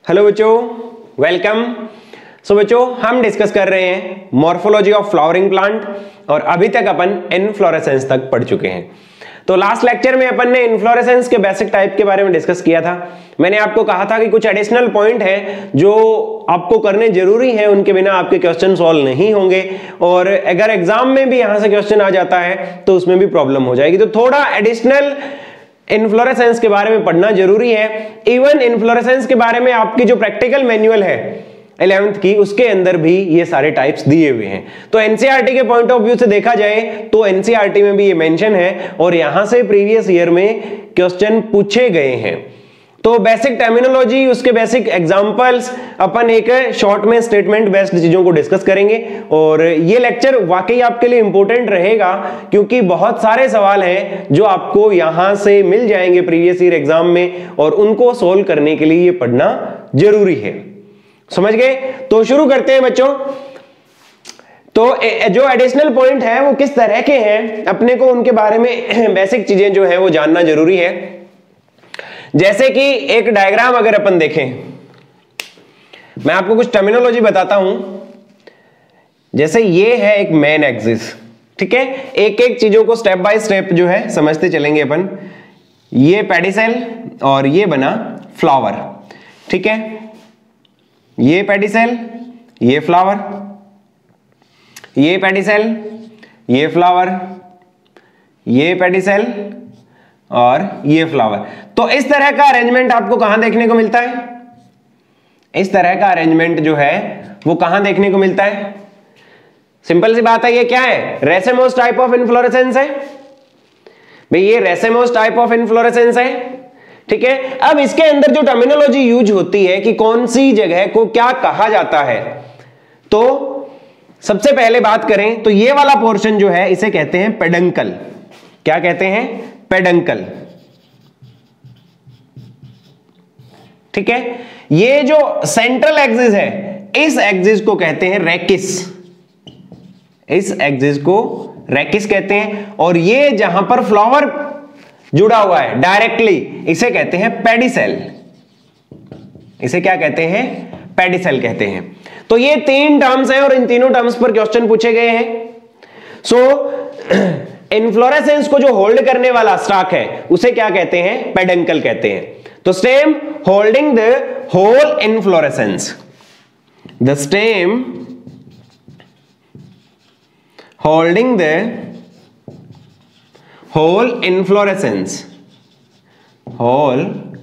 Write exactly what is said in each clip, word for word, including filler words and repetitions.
Hello बच्चों, welcome. सो बच्चों, हम डिस्कस कर रहे हैं मॉर्फोलॉजी ऑफ फ्लावरिंग प्लांट और अभी तक अपन इनफ्लोरेसेंस तक पढ़ चुके हैं। तो लास्ट लेक्चर में अपन ने इनफ्लोरेसेंस के बेसिक टाइप के बारे में डिस्कस किया था। मैंने आपको कहा था कि कुछ एडिशनल पॉइंट है जो आपको करने जरूरी है, उनके बिना आपके क्वेश्चन सॉल्व नहीं होंगे और अगर एग्जाम में भी यहां से क्वेश्चन आ जाता है तो उसमें भी प्रॉब्लम हो जाएगी। तो थोड़ा एडिशनल इनफ्लोरेसेंस के बारे में पढ़ना जरूरी है। इवन इनफ्लोरेसेंस के बारे में आपकी जो प्रैक्टिकल मैनुअल है इलेवेंथ की, उसके अंदर भी ये सारे टाइप्स दिए हुए हैं। तो एनसीईआरटी के पॉइंट ऑफ व्यू से देखा जाए तो एनसीईआरटी में भी ये मेंशन है और यहां से प्रीवियस ईयर में क्वेश्चन पूछे गए हैं। तो बेसिक टर्मिनोलॉजी, उसके बेसिक एग्जांपल्स अपन एक शॉर्ट में स्टेटमेंट बेस्ड चीजों को डिस्कस करेंगे और ये लेक्चर वाकई आपके लिए इंपॉर्टेंट रहेगा क्योंकि बहुत सारे सवाल हैं जो आपको यहां से मिल जाएंगे प्रीवियस ईयर एग्जाम में और उनको सोल्व करने के लिए ये पढ़ना जरूरी है। समझ गए? तो शुरू करते हैं बच्चों। तो जो एडिशनल पॉइंट है वो किस तरह के हैं, अपने को उनके बारे में बेसिक चीजें जो है वो जानना जरूरी है। जैसे कि एक डायग्राम अगर अपन देखें, मैं आपको कुछ टर्मिनोलॉजी बताता हूं। जैसे ये है एक मेन एक्सिस, ठीक है। एक एक चीजों को स्टेप बाय स्टेप जो है समझते चलेंगे अपन। ये पेडिसेल और ये बना फ्लावर, ठीक है। ये पेडिसेल, ये फ्लावर, ये पेडिसेल, ये फ्लावर, ये पेडिसेल और ये फ्लावर। तो इस तरह का अरेंजमेंट आपको कहां देखने को मिलता है? इस तरह का अरेंजमेंट जो है वो कहां देखने को मिलता है? सिंपल सी बात है, ये क्या है? रेसेमोस टाइप ऑफ इनफ्लोरेसेंस है भाई, ये रेसेमोस टाइप ऑफ इनफ्लोरेसेंस है, ठीक है। अब इसके अंदर जो टर्मिनोलॉजी यूज होती है कि कौन सी जगह को क्या कहा जाता है, तो सबसे पहले बात करें तो ये वाला पोर्शन जो है इसे कहते हैं पेडंकल। क्या कहते हैं? पेडंकल, ठीक है। ये जो सेंट्रल एक्सिस है, इस एक्सिस को कहते हैं रेकिस, इस एक्सिस को रेकिस कहते हैं। और ये जहां पर फ्लावर जुड़ा हुआ है डायरेक्टली, इसे कहते हैं पेडिसेल। इसे क्या कहते हैं? पेडिसेल कहते हैं। तो ये तीन टर्म्स हैं और इन तीनों टर्म्स पर क्वेश्चन पूछे गए हैं। सो इनफ्लोरेसेंस को जो होल्ड करने वाला स्टॉक है उसे क्या कहते हैं? पेडंकल कहते हैं। तो stem holding the whole inflorescence, the stem holding the whole inflorescence, whole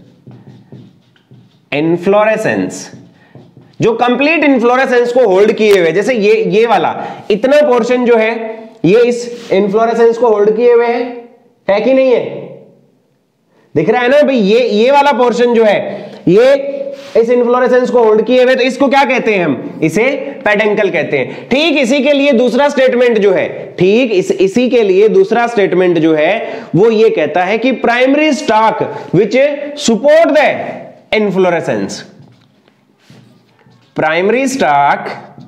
inflorescence जो कंप्लीट इनफ्लोरेसेंस को होल्ड किए हुए, जैसे ये ये वाला इतना पोर्शन जो है ये इस इनफ्लोरेसेंस को होल्ड किए हुए है, है कि नहीं है? दिख रहा है ना भाई, ये ये वाला पोर्शन जो है ये इस इनफ्लोरेसेंस को होल्ड किए हुए, तो इसको क्या कहते हैं हम? इसे पेडंकल कहते हैं। ठीक इसी के लिए दूसरा स्टेटमेंट जो है, ठीक इस इसी के लिए दूसरा स्टेटमेंट जो है वो ये कहता है कि primary stalk which support the inflorescence, primary stalk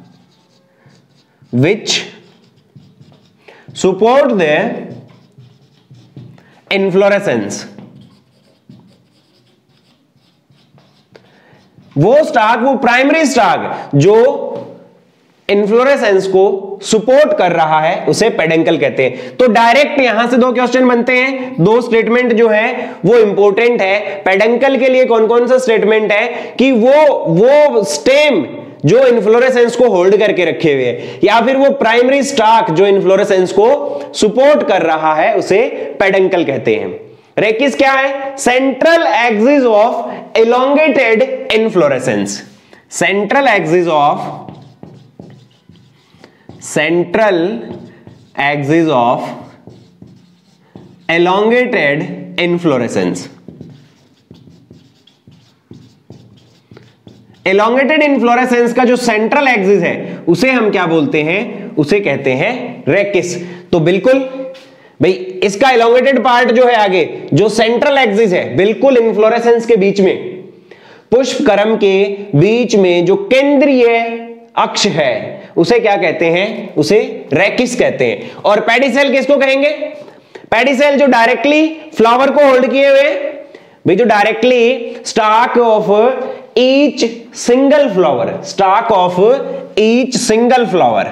which support the inflorescence, वो स्टॉक, वो प्राइमरी स्टॉक जो इन्फ्लोरेसेंस को सपोर्ट कर रहा है उसे पेडंकल कहते हैं। तो डायरेक्ट यहां से दो क्वेश्चन बनते हैं, दो स्टेटमेंट जो है वो इंपॉर्टेंट है। पेडंकल के लिए कौन कौन सा स्टेटमेंट है कि वो वो स्टेम जो इन्फ्लोरेसेंस को होल्ड करके रखे हुए है, या फिर वो प्राइमरी स्टॉक जो इन्फ्लोरेसेंस को सपोर्ट कर रहा है उसे पेडंकल कहते हैं। रेकिस क्या है? Central axis of elongated inflorescence, central axis of central axis of elongated inflorescence. Elongated inflorescence का जो सेंट्रल एक्सिस है उसे हम क्या बोलते हैं? उसे कहते हैं रेकिस। तो बिल्कुल भाई इसका एलोंगेटेड पार्ट जो है आगे, जो सेंट्रल एक्सिस है बिल्कुल इन्फ्लोरेसेंस के बीच में, पुष्पक्रम के बीच में जो केंद्रीय अक्ष है उसे क्या कहते हैं? उसे रेकिस कहते हैं। और पेडिसेल किसको कहेंगे? पेडिसेल जो डायरेक्टली फ्लावर को होल्ड किए हुए, भाई जो directly stalk of each single flower, stalk of each single flower,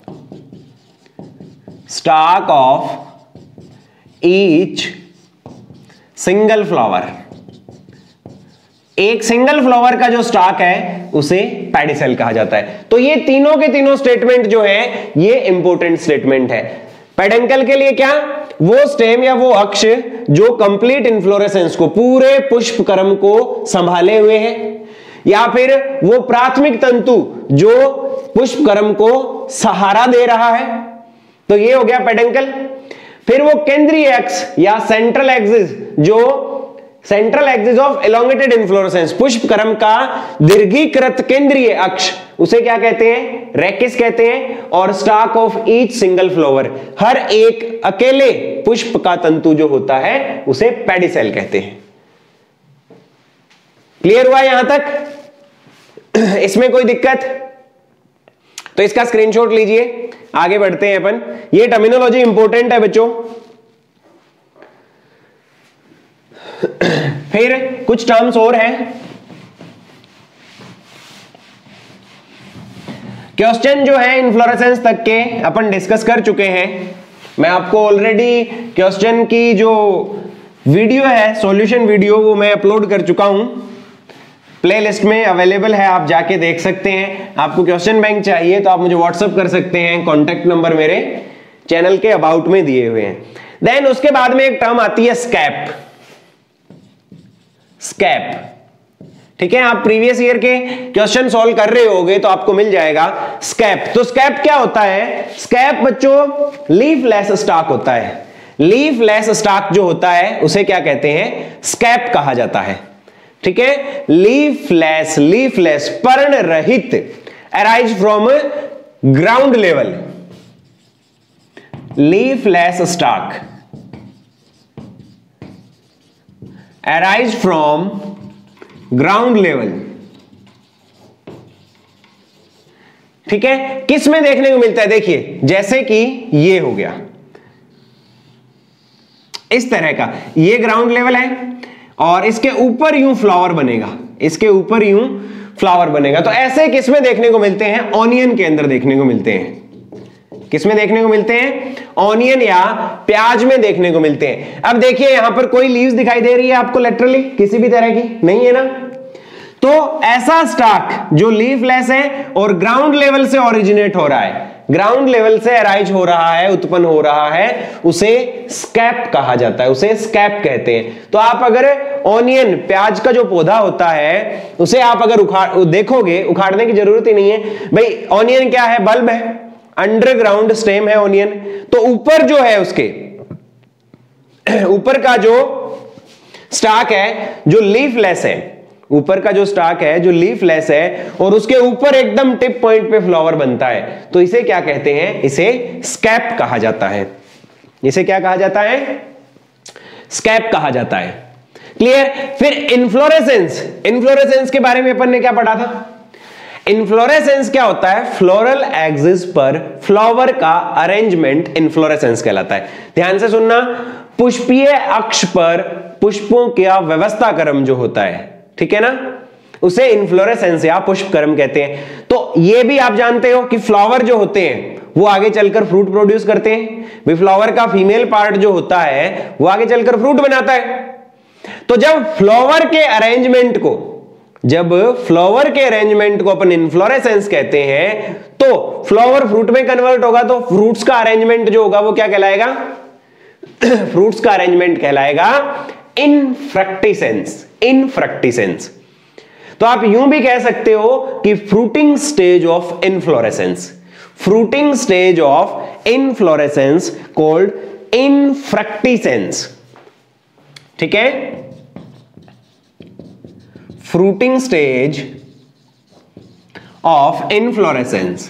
stalk of each single flower, एक सिंगल फ्लावर का जो स्टॉक है उसे पेडिसेल कहा जाता है। तो ये तीनों के तीनों स्टेटमेंट जो है ये इंपॉर्टेंट स्टेटमेंट है। पेडंकल के लिए क्या, वो स्टेम या वो अक्ष जो कंप्लीट इन्फ्लोरेसेंस को, पूरे पुष्प क्रम को संभाले हुए है, या फिर वो प्राथमिक तंतु जो पुष्प क्रम को सहारा दे रहा है, तो ये हो गया पेडंकल। फिर वो केंद्रीय अक्ष या सेंट्रल एक्सिस, जो central axis of elongated inflorescence, पुष्प क्रम का दीर्घीकृत केंद्रीय अक्ष, उसे क्या कहते हैं, रेकिस कहते हैं। और stalk of each single flower, हर एक अकेले पुष्प का तंतु जो होता है उसे पेडिसेल कहते हैं। क्लियर हुआ यहां तक? इसमें कोई दिक्कत? तो इसका स्क्रीनशॉट लीजिए, आगे बढ़ते हैं अपन। ये टर्मिनोलॉजी इंपॉर्टेंट है बच्चों। फिर कुछ टर्म्स और हैं। क्वेश्चन जो है इन्फ्लोरेसेंस तक के अपन डिस्कस कर चुके हैं। मैं आपको ऑलरेडी क्वेश्चन की जो वीडियो है, सॉल्यूशन वीडियो, वो मैं अपलोड कर चुका हूं, प्लेलिस्ट में अवेलेबल है, आप जाके देख सकते हैं। आपको क्वेश्चन बैंक चाहिए तो आप मुझे व्हाट्सएप कर सकते हैं, कॉन्टेक्ट नंबर मेरे चैनल के अबाउट में दिए हुए हैं। देन उसके बाद में एक टर्म आती है स्कैप। स्कैप, ठीक है, आप प्रीवियस ईयर के क्वेश्चन सॉल्व कर रहे होगे तो आपको मिल जाएगा स्कैप। तो स्कैप क्या होता है? स्कैप बच्चों लीफलेस स्टॉक होता है। लीफलेस स्टॉक जो होता है उसे क्या कहते हैं? स्कैप कहा जाता है। ठीक है, लीफलेस, लीफलेस पर्ण रहित, arise from ground level, leafless stalk arise from ground level. ठीक है, किस में देखने को मिलता है? देखिए, जैसे कि ये हो गया इस तरह का, ये ग्राउंड लेवल है और इसके ऊपर यूं फ्लावर बनेगा, इसके ऊपर यूं फ्लावर बनेगा। तो ऐसे किस में देखने को मिलते हैं? ऑनियन के अंदर देखने को मिलते हैं। किस में देखने को मिलते हैं? ऑनियन या प्याज में देखने को मिलते हैं। अब देखिए यहां पर कोई लीव्स दिखाई दे रही है आपको लेटरली किसी भी तरह की? नहीं है ना। तो ऐसा स्टॉक जो लीफलेस है और ग्राउंड लेवल से ओरिजिनेट हो रहा है, ग्राउंड लेवल से अराइज हो रहा है, उत्पन्न हो रहा है, उसे स्कैप कहा जाता है, उसे स्कैप कहते हैं। तो आप अगर ऑनियन, प्याज का जो पौधा होता है, उसे आप अगर उखाड़ देखोगे, उखाड़ने की जरूरत ही नहीं है भाई। ऑनियन क्या है? बल्ब है, अंडरग्राउंड स्टेम है ऑनियन। तो ऊपर जो है उसके ऊपर का जो स्टॉक है जो लीफलेस है, ऊपर का जो स्टॉक है जो लीफलेस है और उसके ऊपर एकदम टिप पॉइंट पे फ्लावर बनता है, तो इसे क्या कहते हैं? इसे स्कैप कहा जाता है। इसे क्या कहा जाता है? स्कैप कहा जाता है। क्लियर? फिर इन्फ्लोरेसेंस, इन्फ्लोरेसेंस के बारे में अपन ने क्या पढ़ा था? इन्फ्लोरेसेंस क्या होता है? फ्लोरल एक्सिस पर फ्लावर का अरेंजमेंट इन्फ्लोरेसेंस कहलाता है। ध्यान से सुनना, पुष्पीय अक्ष पर पुष्पों का व्यवस्था क्रम जो होता है, ठीक है ना, उसे इन्फ्लोरेसेंस या पुष्प क्रम कहते हैं। तो ये भी आप जानते हो कि फ्लावर जो होते हैं वो आगे चलकर फ्रूट प्रोड्यूस करते हैं। भी फ्लावर का फीमेल पार्ट जो होता है वो आगे चलकर फ्रूट बनाता है। तो जब फ्लावर के अरेंजमेंट को जब फ्लावर के अरेंजमेंट को अपन इन्फ्लोरेसेंस कहते हैं, तो फ्लावर फ्रूट में कन्वर्ट होगा, तो फ्रूट्स का अरेंजमेंट जो होगा वो क्या कहलाएगा? फ्रूट्स का अरेंजमेंट कहलाएगा इनफ्रक्टिसेंस। इनफ्रक्टिसेंस। तो आप यूं भी कह सकते हो कि fruiting stage of inflorescence, fruiting stage of inflorescence called infructescence. ठीक है, fruiting stage of inflorescence,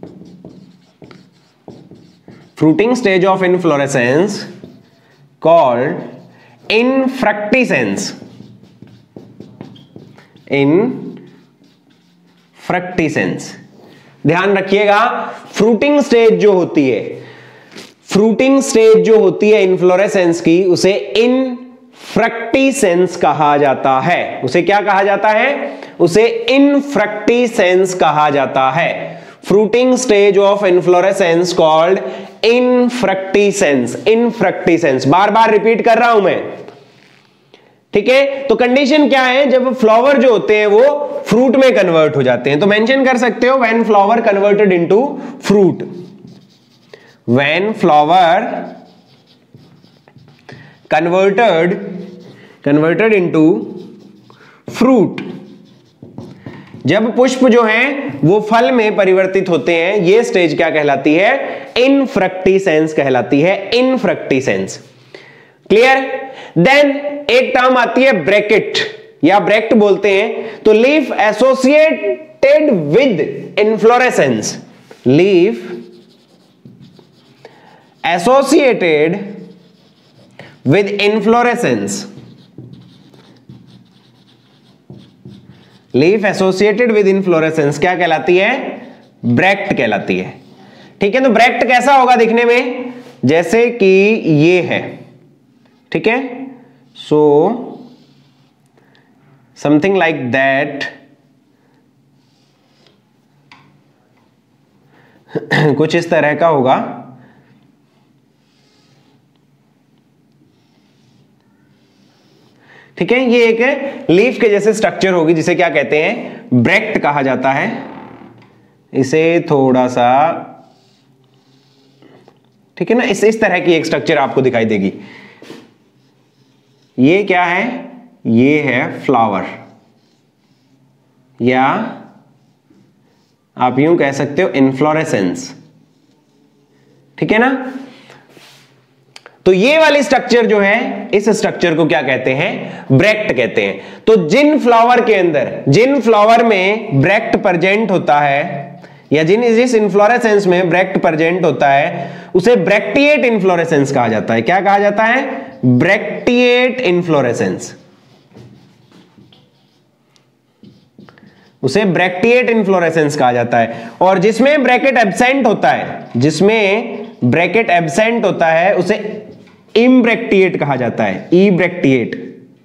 fruiting stage of inflorescence called infructescence. infructescence ध्यान रखिएगा, फ्रूटिंग स्टेज जो होती है, फ्रूटिंग स्टेज जो होती है इन्फ्लोरेसेंस की, उसे इनफ्रक्टिसेंस कहा जाता है। उसे क्या कहा जाता है? उसे इनफ्रक्टिसेंस कहा जाता है। Fruiting stage of inflorescence called infructescence. Infructescence बार बार रिपीट कर रहा हूं मैं, ठीक है। तो कंडीशन क्या है, जब फ्लावर जो होते हैं वो फ्रूट में कन्वर्ट हो जाते हैं, तो मेंशन कर सकते हो when flower converted into fruit. When flower converted converted into fruit, जब पुष्प जो हैं वो फल में परिवर्तित होते हैं, ये स्टेज क्या कहलाती है, इनफ्रक्टिसेंस कहलाती है। Infructescence, clear. देन एक टर्म आती है ब्रैकेट या ब्रैक्ट बोलते हैं। तो leaf associated with inflorescence, leaf associated with inflorescence, leaf associated with inflorescence क्या कहलाती है, ब्रैक्ट कहलाती है, ठीक है। तो ब्रैक्ट कैसा होगा दिखने में, जैसे कि ये है, ठीक है। सो समथिंग लाइक दैट, कुछ इस तरह का होगा, ठीक है। ये एक लीफ के जैसे स्ट्रक्चर होगी जिसे क्या कहते हैं, ब्रैक्ट कहा जाता है। इसे थोड़ा सा, ठीक है ना, इस इस तरह की एक स्ट्रक्चर आपको दिखाई देगी। ये क्या है, ये है फ्लावर, या आप यूं कह सकते हो इनफ्लोरेसेंस, ठीक है ना। तो ये वाली स्ट्रक्चर जो है, इस स्ट्रक्चर को क्या कहते हैं, ब्रैक्ट कहते हैं। तो जिन फ्लावर के अंदर, जिन फ्लावर में ब्रैक्ट प्रेजेंट होता है, या जिन जिस इन्फ्लोरेसेंस में ब्रैक्ट प्रेजेंट होता है, उसे ब्रैक्टिएट इन्फ्लोरेसेंस कहा जाता है। क्या कहा जाता है, ब्रैक्टिएट इन्फ्लोरेसेंस, उसे ब्रैक्टिएट इन्फ्लोरेसेंस कहा जाता है। और जिसमें ब्रैकेट एब्सेंट होता है, जिसमें ब्रैकेट एब्सेंट होता है, उसे इम्ब्रैक्टिएट कहा जाता है। Ebracteate,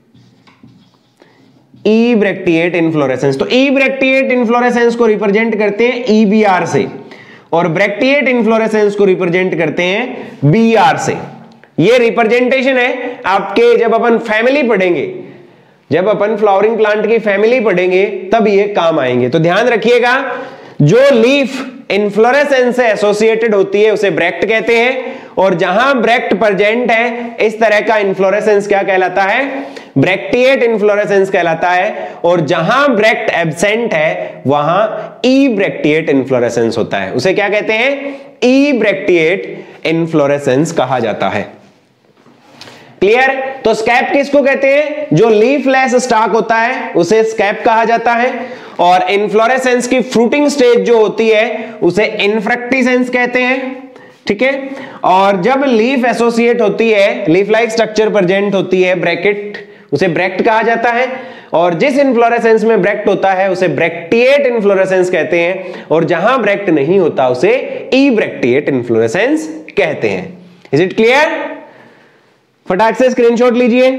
ebracteate inflorescence. तो इब्रैक्टिएट इन्फ्लोरेसेंस को रिप्रेजेंट करते हैं ईबीआर से, और ब्रैक्टिएट इन्फ्लोरेसेंस को रिप्रेजेंट करते हैं बीआर से। ये रिप्रेजेंटेशन है आपके, जब अपन फैमिली पढ़ेंगे, जब अपन फ्लावरिंग प्लांट की फैमिली पढ़ेंगे तब ये काम आएंगे। तो ध्यान रखिएगा, जो लीफ इन्फ्लोरेसेंस से एसोसिएटेड होती है उसे ब्रैक्ट कहते हैं, और जहां ब्रैक्ट प्रेजेंट है, इस तरह का इन्फ्लोरेसेंस क्या कहलाता है, ब्रैक्टिएट इन्फ्लोरेसेंस कहलाता है। और जहां ब्रैक्ट एब्सेंट है वहां इब्रैक्टिएट इन्फ्लोरेसेंस होता है, उसे क्या कहते हैं, इब्रैक्टिएट इन्फ्लोरेसेंस कहा जाता है। क्लियर। तो स्कैप किसको कहते हैं, जो लीफलेस स्टॉक होता है उसे स्कैप कहा जाता है, और इन्फ्लोरेसेंस की फ्रूटिंग स्टेज जो होती है उसे इनफ्रक्टिसेंस कहते हैं, ठीक है। और जब लीफ एसोसिएट होती है, लीफ लाइक स्ट्रक्चर प्रेजेंट होती है, ब्रैकेट, उसे ब्रैक्ट कहा जाता है। और जिस इन्फ्लोरेसेंस में ब्रैक्ट होता है उसे ब्रैक्टिएट इन्फ्लोरेसेंस कहते हैं, और जहां ब्रैक्ट नहीं होता उसे इब्रैक्टिएट इन्फ्लोरेसेंस कहते हैं। Is it clear. फटाक से स्क्रीनशॉट लीजिए,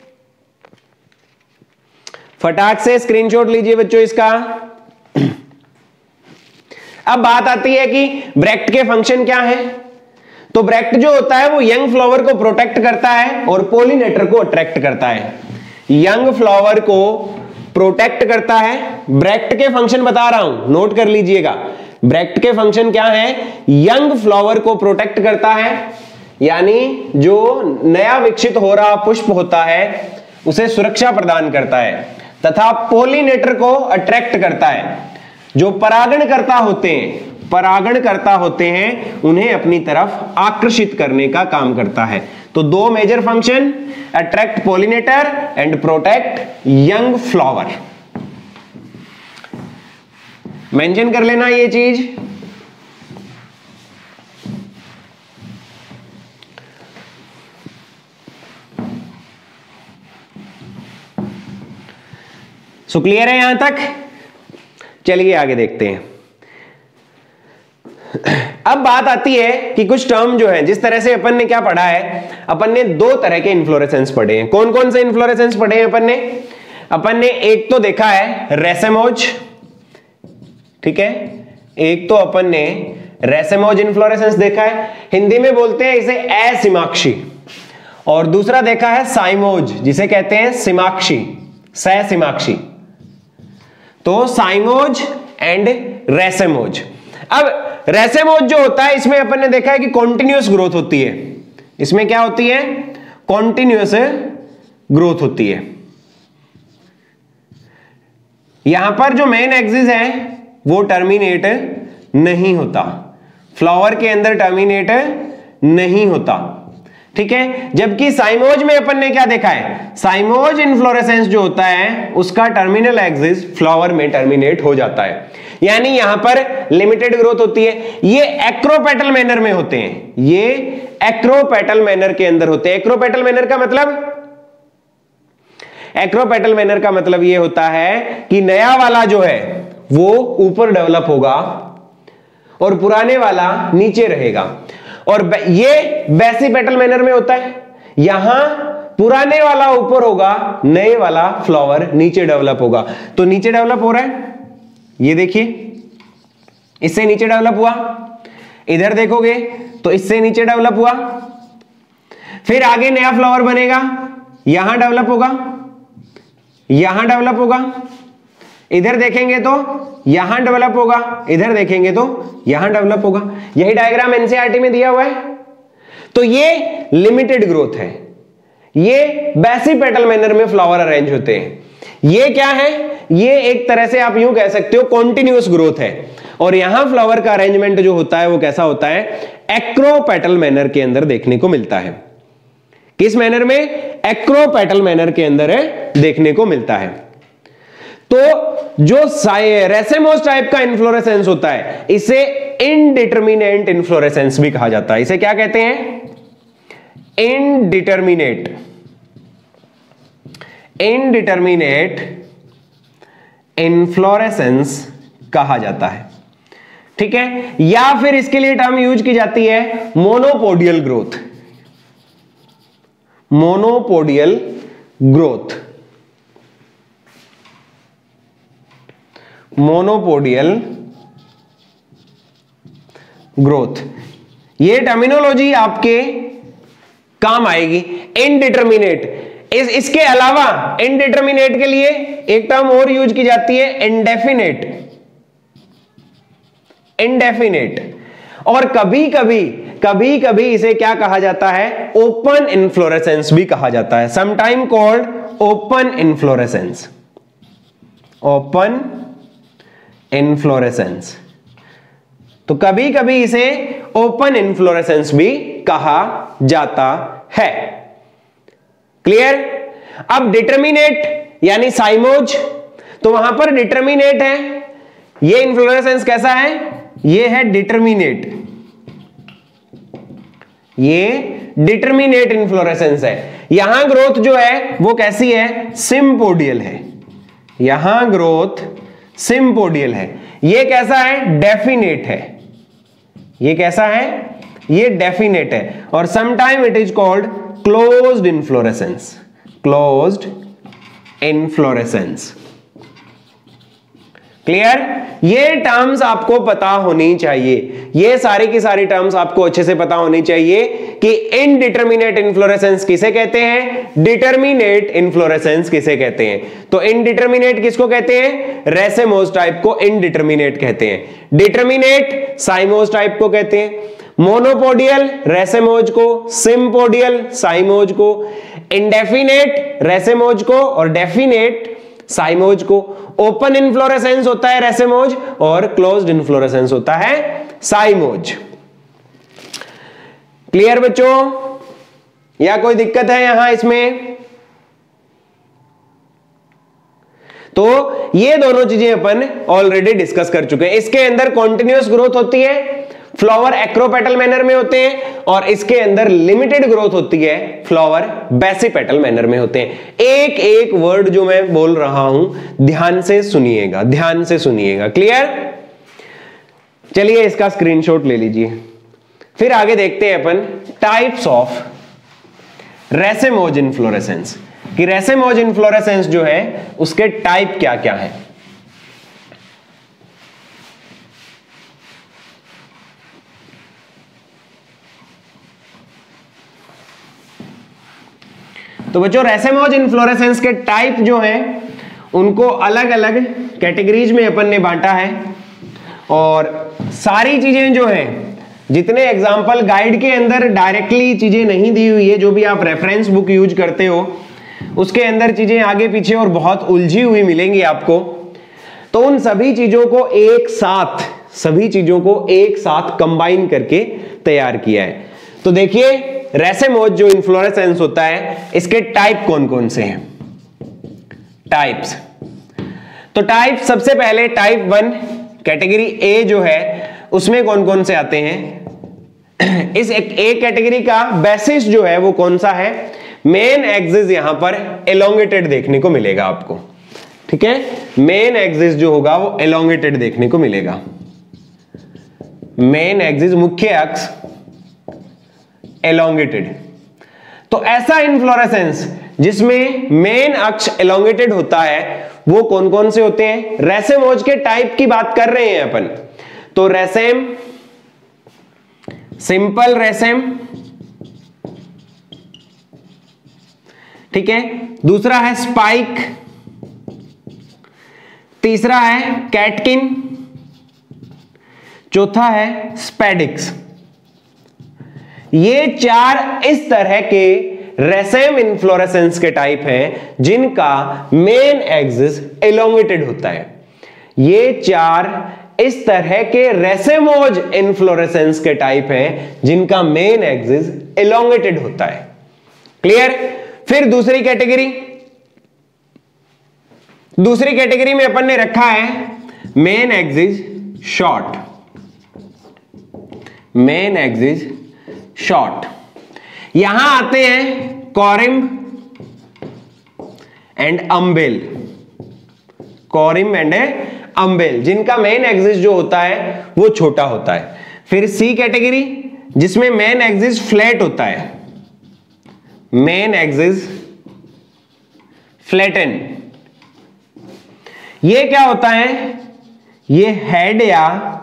फटाक से स्क्रीनशॉट लीजिए बच्चों इसका। अब बात आती है कि ब्रैक्ट के फंक्शन क्या है। तो ब्रैक्ट जो होता है वो यंग फ्लावर को प्रोटेक्ट करता है और पोलिनेटर को अट्रैक्ट करता है। यंग फ्लावर को प्रोटेक्ट करता है। ब्रैक्ट के फंक्शन बता रहा हूं, नोट कर लीजिएगा। ब्रैक्ट के फंक्शन क्या है, यंग फ्लावर को प्रोटेक्ट करता है, यानी जो नया विकसित हो रहा पुष्प होता है उसे सुरक्षा प्रदान करता है, तथा पोलिनेटर को अट्रैक्ट करता है। जो परागण करता होते हैं, परागण करता होते हैं उन्हें अपनी तरफ आकर्षित करने का काम करता है। तो दो major function, attract pollinator and protect young flower. Mention कर लेना ये चीज। सो क्लियर है यहां तक। चलिए आगे देखते हैं। अब बात आती है कि कुछ टर्म जो है, जिस तरह से अपन ने क्या पढ़ा है, अपन ने दो तरह के इन्फ्लोरेसेंस पढ़े हैं। कौन कौन से इन्फ्लोरेसेंस पढ़े हैं अपन ने, अपन ने एक तो देखा है रेसेमोज, ठीक है, एक तो अपन ने रेसेमोज इन्फ्लोरेसेंस देखा है, हिंदी में बोलते हैं इसे असीमाक्षी, और दूसरा देखा है साइमोज जिसे कहते हैं सीमाक्षी, ससीमाक्षी। तो साइमोज एंड रेसेमोज। अब रेसेमोज जो होता है इसमें अपन ने देखा है कि कॉन्टिन्यूअस ग्रोथ होती है, इसमें क्या होती है, कॉन्टिन्यूअस ग्रोथ होती है। यहां पर जो मेन एक्सिस है वो टर्मिनेट नहीं होता, फ्लावर के अंदर टर्मिनेट नहीं होता, ठीक है। जबकि साइमोज में अपन ने क्या देखा है, साइमोज इन्फ्लोरेसेंस जो होता है उसका टर्मिनल एक्सिस फ्लावर में टर्मिनेट हो जाता है, यानी यहां पर लिमिटेड ग्रोथ होती है। ये एक्रोपेटल मैनर में होते हैं, ये एक्रोपेटल मैनर के अंदर होते हैं। एक्रोपेटल मैनर का मतलब, एक्रोपेटल मैनर का मतलब ये होता है कि नया वाला जो है वो ऊपर डेवलप होगा और पुराने वाला नीचे रहेगा, और ये बेसिपेटल मैनर में होता है, यहां पुराने वाला ऊपर होगा, नए वाला फ्लावर नीचे डेवलप होगा। तो नीचे डेवलप हो रहा है, ये देखिए इससे नीचे डेवलप हुआ, इधर देखोगे तो इससे नीचे डेवलप हुआ, फिर आगे नया फ्लावर बनेगा, यहां डेवलप होगा, यहां डेवलप होगा, इधर देखेंगे तो यहां डेवलप होगा, इधर देखेंगे तो यहां डेवलप होगा। यही डायग्राम एनसीईआरटी में दिया हुआ है। तो ये लिमिटेड ग्रोथ है, ये बेसिपेटल मैनर में फ्लावर अरेंज होते हैं। ये क्या है, ये एक तरह से आप यूं कह सकते हो कॉन्टिन्यूअस ग्रोथ है। और यहां फ्लावर का अरेंजमेंट जो होता है वो कैसा होता है, एक्रोपेटल मैनर के अंदर देखने को मिलता है। किस मैनर में, एक्रोपेटल मैनर के अंदर है देखने को मिलता है। तो जो रेसेमोज टाइप का इन्फ्लोरेसेंस होता है इसे इनडिटर्मिनेट इन्फ्लोरेसेंस भी कहा जाता है। इसे क्या कहते हैं, इनडिटर्मिनेट, इनडिटर्मिनेट इन्फ्लोरेसेंस कहा जाता है, ठीक है। या फिर इसके लिए टर्म यूज की जाती है monopodial growth, monopodial growth, monopodial growth. ये टर्मिनोलॉजी आपके काम आएगी। इनडिटर्मिनेट, इस इसके अलावा इनडिटर्मिनेट के लिए एक टर्म और यूज की जाती है इंडेफिनेट, इंडेफिनेट। और कभी कभी कभी कभी इसे क्या कहा जाता है, ओपन इन्फ्लोरेसेंस भी कहा जाता है, sometime called open inflorescence, open inflorescence. तो कभी कभी इसे ओपन इन्फ्लोरेसेंस भी कहा जाता है। क्लियर। अब डिटर्मिनेट यानी साइमोज, तो वहां पर डिटर्मिनेट है, ये इन्फ्लोरेसेंस कैसा है, ये है डिटर्मिनेट, ये डिटर्मिनेट इन्फ्लोरेसेंस है। यहां ग्रोथ जो है वो कैसी है, सिम्पोडियल है, यहां ग्रोथ सिम्पोडियल है। ये कैसा है, डेफिनेट है, ये कैसा है, ये डेफिनेट है। और sometime it is called closed inflorescence, closed inflorescence. Clear. ये टर्म्स आपको पता होनी चाहिए, ये सारी की सारी टर्म्स आपको अच्छे से पता होनी चाहिए कि इनडिटर्मिनेट इन्फ्लोरेसेंस किसे कहते हैं, डिटर्मिनेट इन्फ्लोरेसेंस किसे कहते हैं। तो इनडिटर्मिनेट किसको कहते हैं, रेसेमोज टाइप को इनडिटर्मिनेट कहते हैं। डिटर्मिनेट साइमोज टाइप को कहते हैं, मोनोपोडियल रेसेमोज को, सिम्पोडियल साइमोज को, इंडेफिनेट रेसेमोज को और डेफिनेट साइमोज को। ओपन इन्फ्लोरेसेंस होता है रेसेमोज और क्लोज्ड इन्फ्लोरेसेंस होता है साइमोज। क्लियर बच्चों, या कोई दिक्कत है यहां इसमें? तो ये दोनों चीजें अपन ऑलरेडी डिस्कस कर चुके हैं। इसके अंदर कॉन्टिन्यूअस ग्रोथ होती है, फ्लावर एक्रोपेटल मैनर में होते हैं, और इसके अंदर लिमिटेड ग्रोथ होती है, फ्लावर बेसिपेटल मैनर में होते हैं। एक एक वर्ड जो मैं बोल रहा हूं ध्यान से सुनिएगा, ध्यान से सुनिएगा। क्लियर। चलिए इसका स्क्रीनशॉट ले लीजिए, फिर आगे देखते हैं अपन टाइप्स ऑफ रेसेमोज इन्फ्लोरेसेंस। कि रेसेमोज इन्फ्लोरेसेंस जो है उसके टाइप क्या क्या है। तो बच्चों रेसेमोज इन्फ्लोरेसेंस के टाइप जो हैं उनको अलग अलग कैटेगरीज में अपन ने बांटा है, और सारी चीजें जो हैं, जितने एग्जाम्पल गाइड के अंदर डायरेक्टली चीजें नहीं दी हुई है, जो भी आप रेफरेंस बुक यूज करते हो उसके अंदर चीजें आगे पीछे और बहुत उलझी हुई मिलेंगी आपको, तो उन सभी चीजों को एक साथ सभी चीजों को एक साथ कंबाइन करके तैयार किया है। तो देखिए रेसेमोज जो इन्फ्लोरेसेंस होता है इसके टाइप कौन कौन से हैं। टाइप्स, तो टाइप सबसे पहले टाइप वन कैटेगरी ए जो है उसमें कौन कौन से आते हैं। इस एक ए कैटेगरी का बेसिस जो है वो कौन सा है, मेन एक्सिस यहां पर एलोंगेटेड देखने को मिलेगा आपको, ठीक है। मेन एक्सिस जो होगा वो एलोंगेटेड देखने को मिलेगा। मेन एक्सिस मुख्य अक्ष एलोंगेटेड। तो ऐसा इन्फ्लोरेसेंस जिसमें मेन अक्ष एलोंगेटेड होता है वो कौन कौन से होते हैं। रेसेमोज के टाइप की बात कर रहे हैं अपन, तो रेसेम, सिंपल रेसेम, ठीक है। दूसरा है स्पाइक, तीसरा है कैटकिन, चौथा है स्पेडिक्स। ये चार इस तरह के रेसेम इन्फ्लोरेसेंस के टाइप हैं जिनका मेन एक्सिस एलोंगेटेड होता है। ये चार इस तरह के रेसेमोज इन्फ्लोरेसेंस के टाइप हैं जिनका मेन एक्सिस एलोंगेटेड होता है। क्लियर। फिर दूसरी कैटेगरी, दूसरी कैटेगरी में अपन ने रखा है main axis short, main axis short. यहां आते हैं corymb and umbel, corymb and umbel जिनका मेन एक्सिस जो होता है वो छोटा होता है। फिर सी कैटेगरी जिसमें मेन एक्सिस फ्लैट होता है, मेन एक्सिस फ्लैटन। ये क्या होता है, ये हेड या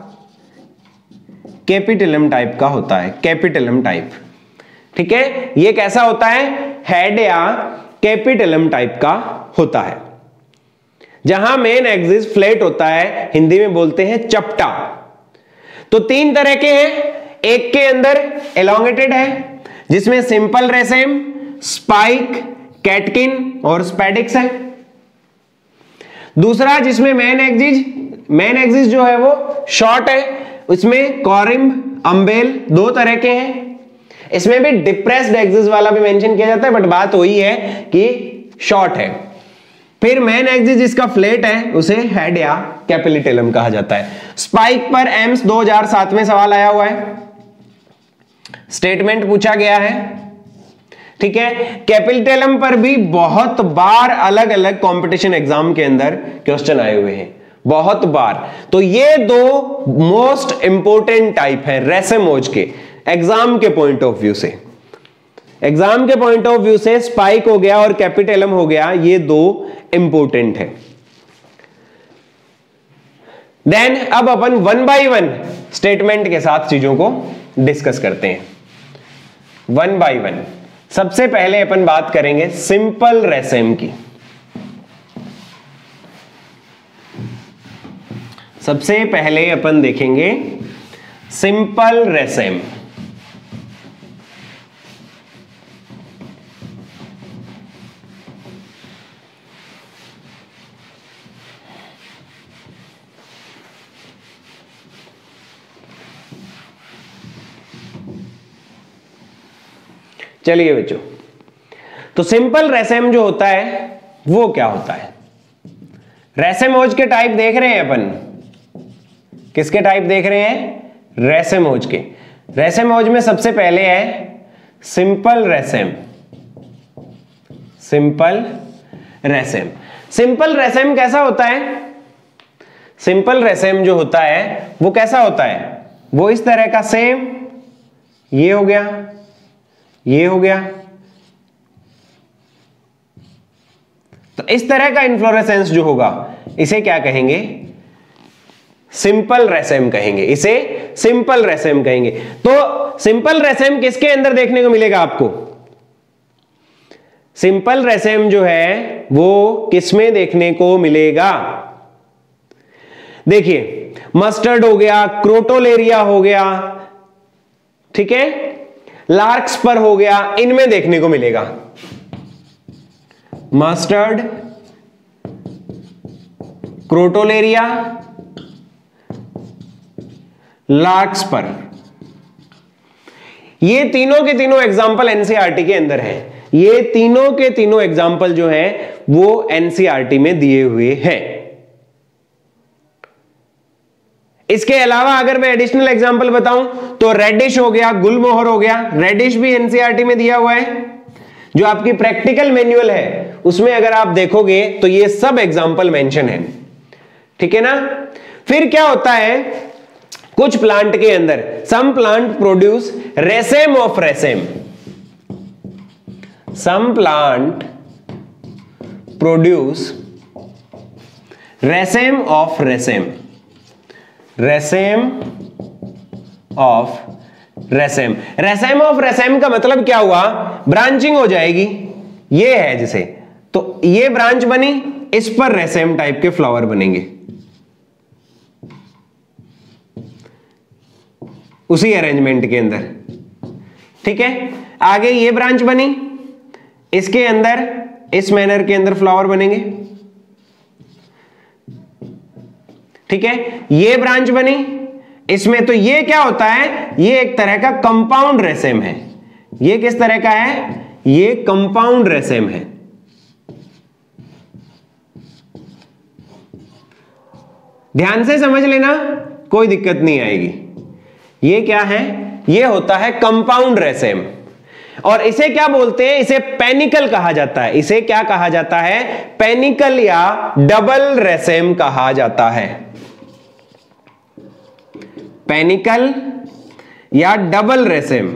कैपिटलम टाइप का होता है, कैपिटलम टाइप, ठीक है। ये कैसा होता है, हेड या कैपिटलम टाइप का होता है। जहां मेन एक्सिस फ्लैट होता है, हिंदी में बोलते हैं चपटा। तो तीन तरह के हैं, एक के अंदर एलोंगेटेड है जिसमें सिंपल रेसेम, स्पाइक, कैटकिन और स्पेडिक्स है। दूसरा जिसमें मेन एक्सिस मेन एक्सिस जो है वो शॉर्ट है, उसमें कॉरिम्ब, अम्बेल दो तरह के हैं। इसमें भी डिप्रेस्ड एक्सिस वाला भी मेंशन किया जाता है, बट बात वही है कि शॉर्ट है। फिर मेन एक्सिस जिसका फ्लैट है उसे हेड या कैपिटलम कहा जाता है। स्पाइक पर एम्स दो हज़ार सात में सवाल आया हुआ है, स्टेटमेंट पूछा गया है, ठीक है। कैपिटलम पर भी बहुत बार अलग अलग कंपटीशन एग्जाम के अंदर क्वेश्चन आए हुए हैं, बहुत बार। तो ये दो मोस्ट इंपोर्टेंट टाइप है रेसेमोज के एग्जाम के पॉइंट ऑफ व्यू से। एग्जाम के पॉइंट ऑफ व्यू से स्पाइक हो गया और कैपिटलम हो गया, ये दो इंपोर्टेंट है। देन अब अपन वन बाय वन स्टेटमेंट के साथ चीजों को डिस्कस करते हैं, वन बाय वन। सबसे पहले अपन बात करेंगे सिंपल रेसेम की। सबसे पहले अपन देखेंगे सिंपल रेसेम। चलिए बच्चों, तो सिंपल रेसेम जो होता है वो क्या होता है। रेसेमोज के टाइप देख रहे हैं अपन, किसके टाइप देख रहे हैं, रेसेमोज के। रेसेमोज में सबसे पहले है simple raceme, simple raceme. Simple raceme कैसा होता है, सिंपल रेसेम जो होता है वो कैसा होता है, वो इस तरह का सेम, ये हो गया, ये हो गया, तो इस तरह का इन्फ्लोरेसेंस जो होगा इसे क्या कहेंगे? सिंपल रेसेम कहेंगे। इसे सिंपल रेसेम कहेंगे। तो सिंपल रेसेम किसके अंदर देखने को मिलेगा आपको? सिंपल रेसेम जो है वो किसमें देखने को मिलेगा? देखिए, मस्टर्ड हो गया, क्रोटोलेरिया हो गया, ठीक है, लार्कस्पर हो गया, इनमें देखने को मिलेगा। मस्टर्ड, क्रोटोलेरिया, लार्कस्पर, ये तीनों के तीनों एग्जाम्पल एनसीईआरटी के अंदर हैं। ये तीनों के तीनों एग्जाम्पल जो हैं वो एनसीईआरटी में दिए हुए हैं। इसके अलावा अगर मैं एडिशनल एग्जांपल बताऊं तो रेडिश हो गया, गुलमोहर हो गया, रेडिश भी एनसीईआरटी में दिया हुआ है। जो आपकी प्रैक्टिकल मैनुअल है उसमें अगर आप देखोगे तो ये सब एग्जांपल मेंशन है, ठीक है ना। फिर क्या होता है, कुछ प्लांट के अंदर some plant produce raceme of raceme, some plant produce raceme of raceme, raceme of raceme. Raceme of raceme का मतलब क्या हुआ? ब्रांचिंग हो जाएगी, ये है जिसे, तो ये ब्रांच बनी, इस पर रेसेम टाइप के फ्लावर बनेंगे उसी अरेंजमेंट के अंदर, ठीक है। आगे ये ब्रांच बनी, इसके अंदर इस मैनर के अंदर फ्लावर बनेंगे, ठीक है। ये ब्रांच बनी, इसमें तो ये क्या होता है, ये एक तरह का कंपाउंड रेसेम है। ये किस तरह का है? ये कंपाउंड रेसेम है। ध्यान से समझ लेना, कोई दिक्कत नहीं आएगी। ये क्या है? ये होता है कंपाउंड रेसेम, और इसे क्या बोलते हैं? इसे पेनिकल कहा जाता है। इसे क्या कहा जाता है? पेनिकल या डबल रेसेम कहा जाता है। पेनिकल या डबल रेसेम,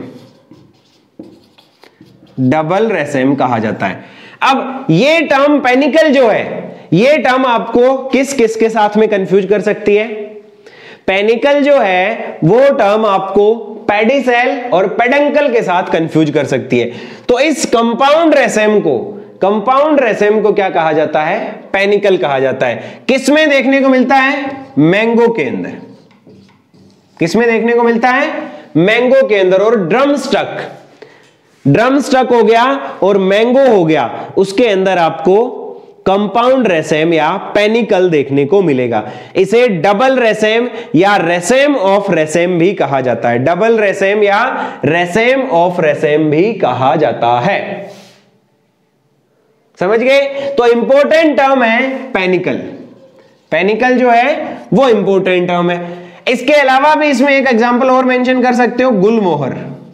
डबल रेसेम कहा जाता है। अब ये टर्म पेनिकल जो है, ये टर्म आपको किस किस के साथ में कंफ्यूज कर सकती है? पेनिकल जो है वो टर्म आपको पेडिसेल और पेडंकल के साथ कंफ्यूज कर सकती है। तो इस कंपाउंड रेसेम को, कंपाउंड रेसेम को क्या कहा जाता है? पेनिकल कहा जाता है। किसमें देखने को मिलता है? मैंगो के अंदर। किसमें देखने को मिलता है? मैंगो के अंदर। और ड्रम स्टक, ड्रम स्टक हो गया और मैंगो हो गया, उसके अंदर आपको कंपाउंड रेसेम या पेनिकल देखने को मिलेगा। इसे डबल रेसेम या रेसेम ऑफ रेसेम भी कहा जाता है। डबल रेसेम या रेसेम ऑफ रेसेम भी कहा जाता है। समझ गए? तो इंपॉर्टेंट टर्म है पेनिकल। पेनिकल जो है वो इंपॉर्टेंट टर्म है। इसके अलावा भी इसमें एक एग्जांपल और मेंशन कर सकते हो, गुलमोहर।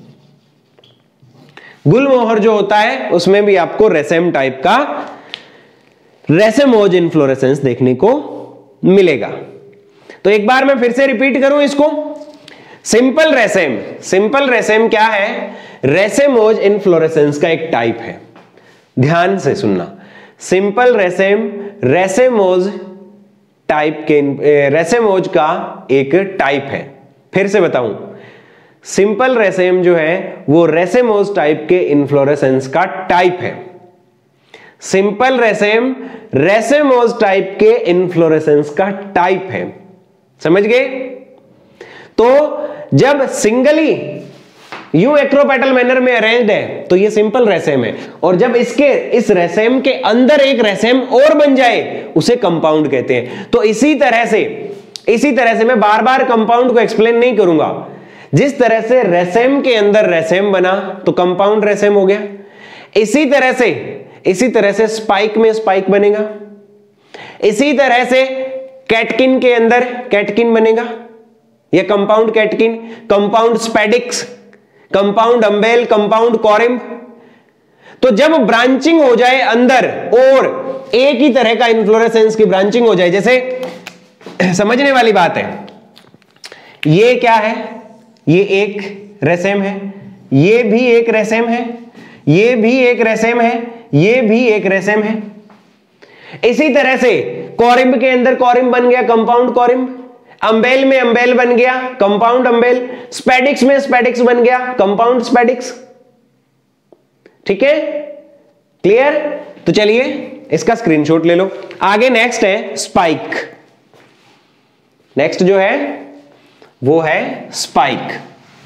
गुलमोहर जो होता है उसमें भी आपको रेसेम टाइप का रेसेमोज इन्फ्लोरेसेंस देखने को मिलेगा। तो एक बार मैं फिर से रिपीट करूं इसको। सिंपल रेसेम, सिंपल रेसेम क्या है? रेसेमोज इन्फ्लोरेसेंस का एक टाइप है। ध्यान से सुनना, सिंपल रेसेम रेसेमोज टाइप के, रेसेमोज का एक टाइप है। फिर से बताऊं, सिंपल रेसेम जो है वो रेसेमोज टाइप के इन्फ्लोरेसेंस का टाइप है। सिंपल रेसेम रेसेमोज टाइप के इन्फ्लोरेसेंस का टाइप है। समझ गए? तो जब सिंगली यूं एक्रोपेटल मैनर में अरेंज्ड है तो ये सिंपल रेसेम है, और जब इसके इस रेसेम के अंदर एक रेसेम और बन जाए उसे कंपाउंड कहते हैं। तो इसी तरह से इसी तरह से मैं बार बार कंपाउंड को एक्सप्लेन नहीं करूंगा। जिस तरह से रेसेम के अंदर रेसेम बना तो कंपाउंड रेसेम हो गया, इसी तरह से इसी तरह से स्पाइक में स्पाइक बनेगा, इसी तरह से कैटकिन के अंदर कैटकिन बनेगा, यह compound catkin, compound spadix, compound umbel, compound corymb. तो जब ब्रांचिंग हो जाए अंदर और एक ही तरह का इन्फ्लोरेसेंस की ब्रांचिंग हो जाए, जैसे समझने वाली बात है, ये क्या है? ये एक रेसेम है, ये भी एक रेसेम है, ये भी एक रेसेम है, ये भी एक रेसेम है। इसी तरह से कॉरिम्ब के अंदर कॉरिम्ब बन गया कंपाउंड कॉरिम्ब, अम्बेल में अम्बेल बन गया कंपाउंड अम्बेल, स्पेडिक्स में स्पेडिक्स बन गया कंपाउंड स्पेडिक्स। ठीक है, क्लियर? तो चलिए इसका स्क्रीनशॉट ले लो। आगे नेक्स्ट है स्पाइक। नेक्स्ट जो है वो है स्पाइक।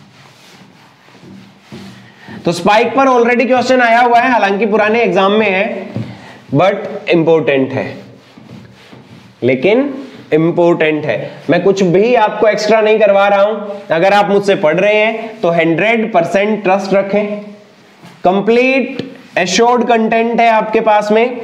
तो स्पाइक पर ऑलरेडी क्वेश्चन आया हुआ है, हालांकि पुराने एग्जाम में है, बट इंपॉर्टेंट है, लेकिन इंपॉर्टेंट है। मैं कुछ भी आपको एक्स्ट्रा नहीं करवा रहा हूं। अगर आप मुझसे पढ़ रहे हैं तो हंड्रेड परसेंट ट्रस्ट रखें, कंप्लीट एश्योर्ड कंटेंट है आपके पास में।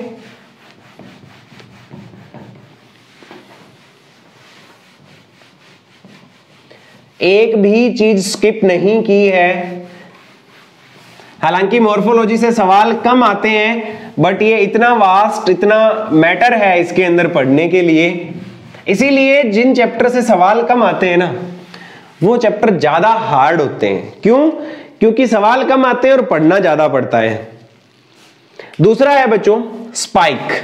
एक भी चीज स्किप नहीं की है। हालांकि मॉर्फोलॉजी से सवाल कम आते हैं, बट ये इतना वास्ट, इतना मैटर है इसके अंदर पढ़ने के लिए, इसीलिए जिन चैप्टर से सवाल कम आते हैं ना, वो चैप्टर ज्यादा हार्ड होते हैं। क्यों? क्योंकि सवाल कम आते हैं और पढ़ना ज्यादा पड़ता है। दूसरा है बच्चों स्पाइक।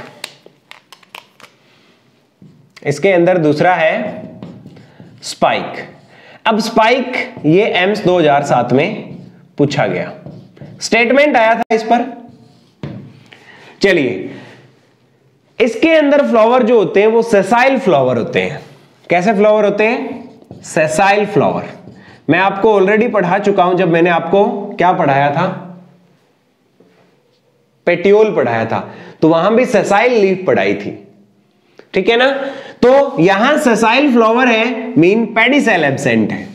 इसके अंदर दूसरा है स्पाइक। अब स्पाइक ये एम्स दो हज़ार सात में पूछा गया, स्टेटमेंट आया था इस पर। चलिए, इसके अंदर फ्लावर जो होते हैं वो सेसाइल फ्लावर होते हैं। कैसे फ्लावर होते हैं? Sessile flower. मैं आपको ऑलरेडी पढ़ा चुका हूं, जब मैंने आपको क्या पढ़ाया था, पेटियोल पढ़ाया था, तो वहां भी सेसाइल लीफ पढ़ाई थी। ठीक है ना? तो यहां सेसाइल फ्लावर है, मीन पेडिसेल एब्सेंट है,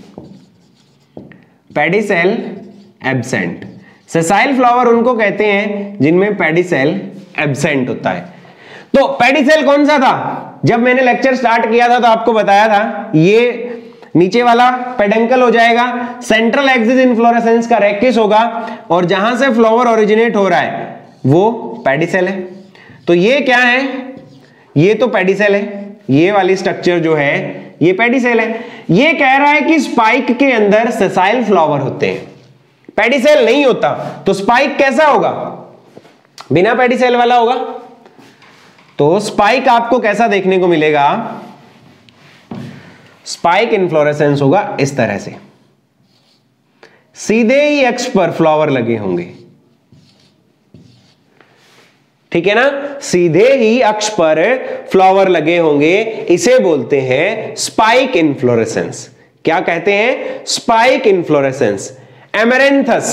पेडिसेल एब्सेंट। सेसाइल फ्लावर उनको कहते हैं जिनमें पेडिसेल एब्सेंट होता है। तो पेडिसेल कौन सा था? जब मैंने लेक्चर स्टार्ट किया था तो आपको बताया था, ये नीचे वाला पेडंकल हो जाएगा, सेंट्रल एक्सिस इन्फ्लोरेसेंस का रेक्टिस होगा, और जहां से फ्लावर ओरिजिनेट हो रहा है वो पेडिसेल है। तो ये क्या है? ये तो पेडिसेल है, ये वाली स्ट्रक्चर जो है ये पेडिसेल है। ये कह रहा है कि स्पाइक के अंदर सेसाइल फ्लावर होते हैं, पेडिसेल नहीं होता। तो स्पाइक कैसा होगा? बिना पेडिसेल वाला होगा। तो स्पाइक आपको कैसा देखने को मिलेगा? स्पाइक इन्फ्लोरेसेंस होगा इस तरह से, सीधे ही अक्ष पर फ्लावर लगे होंगे। ठीक है ना? सीधे ही अक्ष पर फ्लावर लगे होंगे, इसे बोलते हैं स्पाइक इन्फ्लोरेसेंस। क्या कहते हैं? Spike inflorescence. Amaranthus,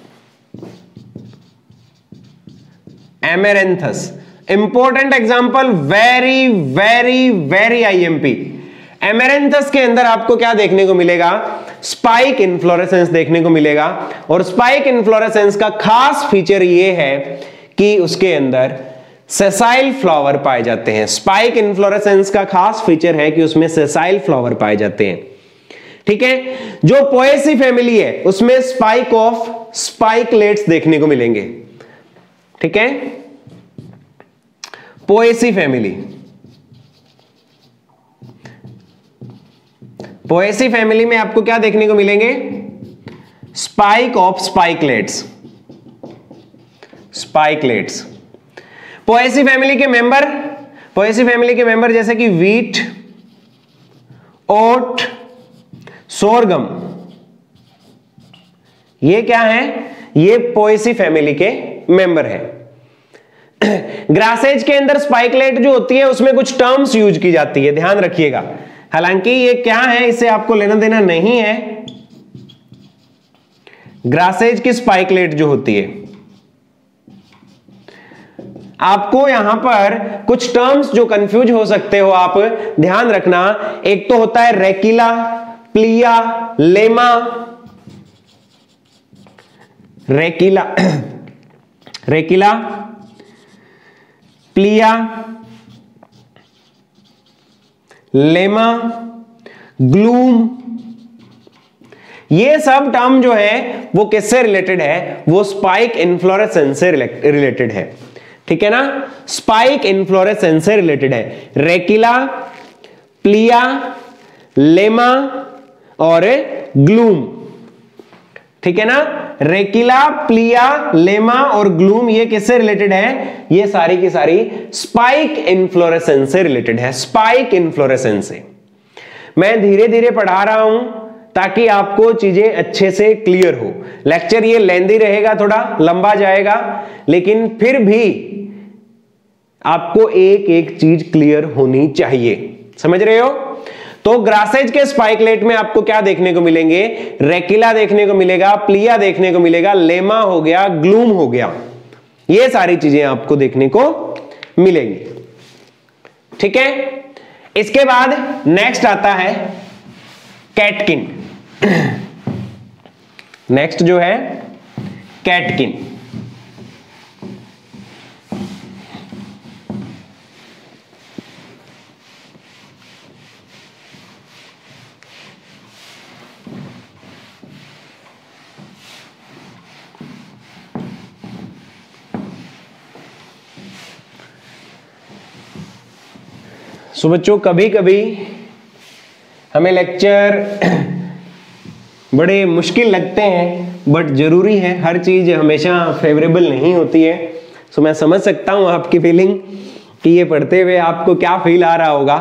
amaranthus important example, very very very IMP. Amaranthus के अंदर आपको क्या देखने को मिलेगा? स्पाइक इन्फ्लोरेसेंस देखने को मिलेगा। और स्पाइक इन्फ्लोरेसेंस का खास फीचर ये है कि उसके अंदर सेसाइल फ्लावर पाए जाते हैं। स्पाइक इन्फ्लोरेसेंस का खास फीचर है कि उसमें सेसाइल फ्लावर पाए जाते हैं। ठीक है? जो पोएसी फैमिली है उसमें स्पाइक ऑफ स्पाइकलेट्स देखने को मिलेंगे। ठीक है? पोएसी फैमिली, पोएसी फैमिली में आपको क्या देखने को मिलेंगे? Spike of spikelets, spikelets. Poaceae family के मेंबर, पोएसी फैमिली के मेंबर जैसे कि वीट, ओट, सोरगम, ये क्या है? ये पोएसी फैमिली के मेंबर है। ग्रासेज के अंदर स्पाइकलेट जो होती है उसमें कुछ टर्म्स यूज की जाती है, ध्यान रखिएगा। हालांकि ये क्या है इससे आपको लेना देना नहीं है। ग्रासेज की स्पाइकलेट जो होती है, आपको यहां पर कुछ टर्म्स जो कंफ्यूज हो सकते हो आप ध्यान रखना। एक तो होता है rachilla, palea, lemma. Rachilla, rachilla, palea, lemma, glume, ये सब टर्म जो है वो किससे रिलेटेड है? वो स्पाइक इन्फ्लोरेसेंस से रिलेटेड है। ठीक है ना? स्पाइक इन्फ्लोरेसेंस से रिलेटेड है। रेकिला, प्लिया, लेमा और ग्लूम। ठीक है ना? रेकिला, प्लिया, लेमा और ग्लूम ये किससे रिलेटेड है? ये सारी की सारी स्पाइक इन्फ्लोरेसेंस से रिलेटेड है, स्पाइक इन्फ्लोरेसेंस से। मैं धीरे धीरे पढ़ा रहा हूं ताकि आपको चीजें अच्छे से क्लियर हो। लेक्चर ये लेंदी रहेगा, थोड़ा लंबा जाएगा, लेकिन फिर भी आपको एक एक चीज क्लियर होनी चाहिए। समझ रहे हो? तो ग्रासेज के स्पाइकलेट में आपको क्या देखने को मिलेंगे? रेकिला देखने को मिलेगा, प्लिया देखने को मिलेगा, लेमा हो गया, ग्लूम हो गया, ये सारी चीजें आपको देखने को मिलेंगी। ठीक है, इसके बाद नेक्स्ट आता है कैटकिन। नेक्स्ट जो है कैटकिन। सो बच्चों, कभी कभी हमें लेक्चर बड़े मुश्किल लगते हैं, बट जरूरी है, हर चीज हमेशा फेवरेबल नहीं होती है। सो मैं समझ सकता हूं आपकी फीलिंग कि ये पढ़ते हुए आपको क्या फील आ रहा होगा,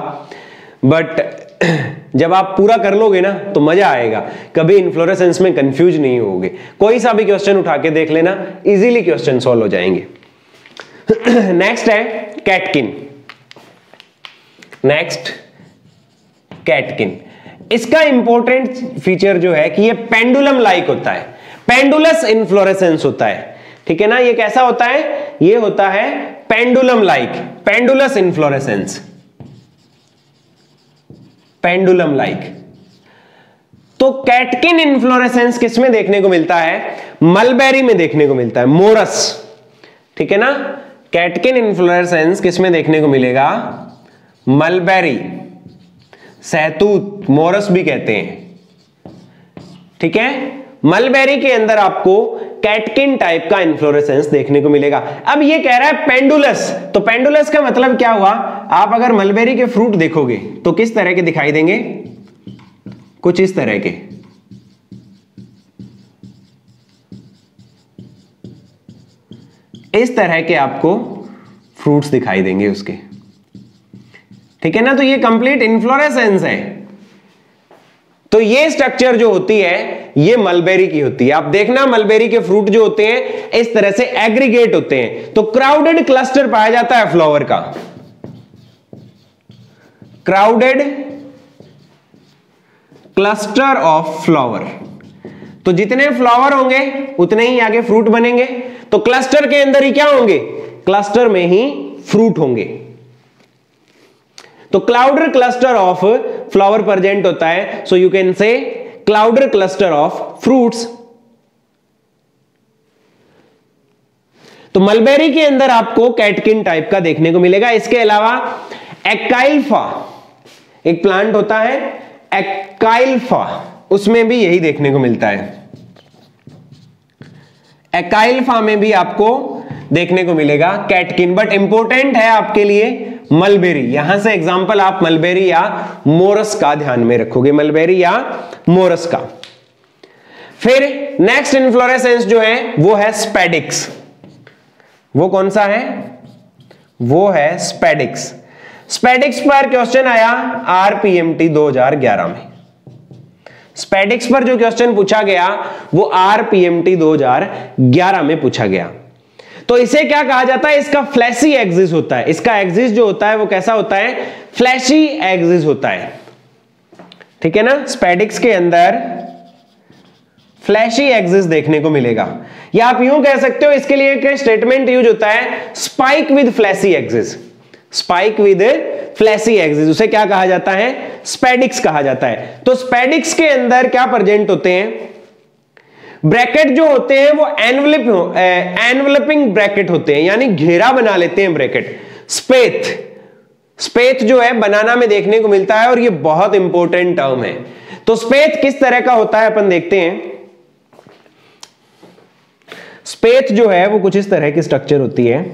बट जब आप पूरा कर लोगे ना तो मजा आएगा। कभी इन्फ्लोरेसेंस में कंफ्यूज नहीं होगे। कोई सा भी क्वेश्चन उठा के देख लेना, इजीली क्वेश्चन सॉल्व हो जाएंगे। नेक्स्ट है कैटकिन। नेक्स्ट कैटकिन, इसका इंपॉर्टेंट फीचर जो है कि ये पेंडुलम लाइक होता है, पेंडुलस इन्फ्लोरेसेंस होता है। ठीक है ना, ये कैसा होता है? ये होता है pendulum like, pendulous inflorescence, pendulum like. तो कैटकिन इन्फ्लोरेसेंस किसमें देखने को मिलता है? मलबेरी में देखने को मिलता है, मोरस। ठीक है ना, कैटकिन इन्फ्लोरेसेंस किसमें देखने को मिलेगा? मलबेरी, सहतूत, मोरस भी कहते हैं। ठीक है, मलबेरी के अंदर आपको कैटकिन टाइप का इन्फ्लोरेसेंस देखने को मिलेगा। अब ये कह रहा है पेंडुलस, तो पेंडुलस का मतलब क्या हुआ? आप अगर मलबेरी के फ्रूट देखोगे तो किस तरह के दिखाई देंगे? कुछ इस तरह के। इस तरह के आपको फ्रूट्स दिखाई देंगे उसके। ठीक है ना, तो ये कंप्लीट इन्फ्लोरेसेंस है। तो ये स्ट्रक्चर जो होती है ये मलबेरी की होती है। आप देखना, मलबेरी के फ्रूट जो होते हैं इस तरह से एग्रीगेट होते हैं, तो क्राउडेड क्लस्टर पाया जाता है फ्लावर का, क्राउडेड क्लस्टर ऑफ फ्लावर। तो जितने फ्लावर होंगे उतने ही आगे फ्रूट बनेंगे। तो क्लस्टर के अंदर ही क्या होंगे? क्लस्टर में ही फ्रूट होंगे। तो crowded cluster of flower present होता है, so you can say crowded cluster of fruits. तो मलबेरी के अंदर आपको कैटकिन टाइप का देखने को मिलेगा। इसके अलावा एक्काइल्फा एक प्लांट होता है, एक्काइल्फा, उसमें भी यही देखने को मिलता है। एक्काइल्फा में भी आपको देखने को मिलेगा कैटकिन, बट इंपॉर्टेंट है आपके लिए मलबेरी। यहां से एग्जांपल आप मलबेरी या मोरस का ध्यान में रखोगे, मलबेरी या मोरस का। फिर नेक्स्ट इन्फ्लोरेसेंस जो है वो है स्पेडिक्स। वो कौन सा है? वो है स्पेडिक्स। स्पेडिक्स पर क्वेश्चन आया आरपीएमटी दो हज़ार ग्यारह में। स्पेडिक्स पर जो क्वेश्चन पूछा गया वो आरपीएमटी दो हज़ार ग्यारह में पूछा गया। तो इसे क्या कहा जाता है? इसका फ्लैशी एक्सिस होता है। इसका एक्सिस जो होता है वो कैसा होता है? फ्लैशी एक्सिस होता है। ठीक है ना, स्पेडिक्स के अंदर फ्लैशी एक्सिस देखने को मिलेगा, या आप यूं कह सकते हो, इसके लिए एक स्टेटमेंट यूज होता है, spike with fleshy axis. Spike with fleshy axis, उसे क्या कहा जाता है? स्पेडिक्स कहा जाता है। तो स्पेडिक्स के अंदर क्या प्रेजेंट होते हैं? ब्रैकेट जो होते हैं वो एनवलप एनवलपिंग ब्रैकेट होते हैं, यानी घेरा बना लेते हैं ब्रैकेट। स्पेथ, स्पेथ जो है बनाना में देखने को मिलता है, और ये बहुत इंपॉर्टेंट टर्म है। तो स्पेथ किस तरह का होता है अपन देखते हैं। स्पेथ जो है वो कुछ इस तरह की स्ट्रक्चर होती है।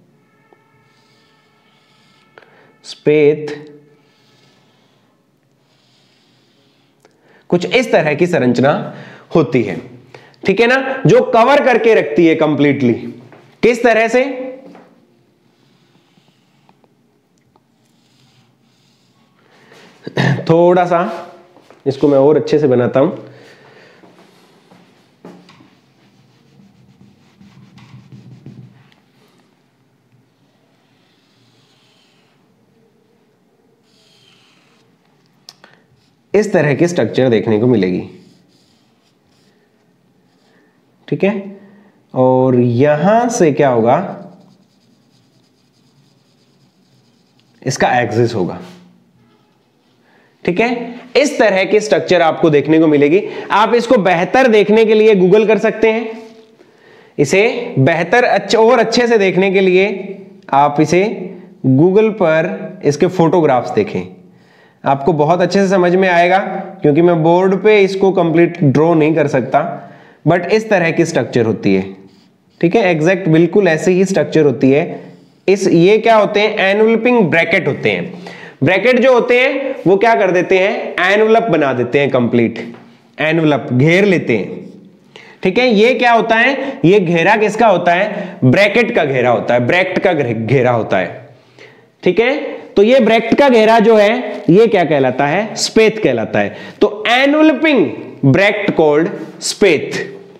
स्पेथ कुछ इस तरह की संरचना होती है। ठीक है ना, जो कवर करके रखती है कंप्लीटली। किस तरह से? थोड़ा सा इसको मैं और अच्छे से बनाता हूं। इस तरह की स्ट्रक्चर देखने को मिलेगी, ठीक है। और यहां से क्या होगा, इसका एक्सिस होगा, ठीक है। इस तरह की स्ट्रक्चर आपको देखने को मिलेगी। आप इसको बेहतर देखने के लिए गूगल कर सकते हैं। इसे बेहतर अच्छे और अच्छे से देखने के लिए आप इसे गूगल पर इसके फोटोग्राफ्स देखें, आपको बहुत अच्छे से समझ में आएगा। क्योंकि मैं बोर्ड पे इसको कंप्लीट ड्रॉ नहीं कर सकता, बट इस तरह की स्ट्रक्चर होती है, ठीक है। एग्जैक्ट बिल्कुल ऐसी ही स्ट्रक्चर होती है। इस ये क्या होते हैं, एनवलपिंग ब्रैकेट होते हैं। ब्रैकेट जो होते हैं वो क्या कर देते हैं, एनवलप बना देते हैं, कंप्लीट एनवलप घेर लेते हैं, ठीक है। ये क्या होता है, ये घेरा किसका होता है, ब्रैकेट का घेरा होता है, ब्रैकेट का घेरा होता है, ठीक है। तो ये ब्रैकेट का घेरा जो है ये क्या कहलाता है, स्पेथ कहलाता है। तो enveloping bracket called spathe,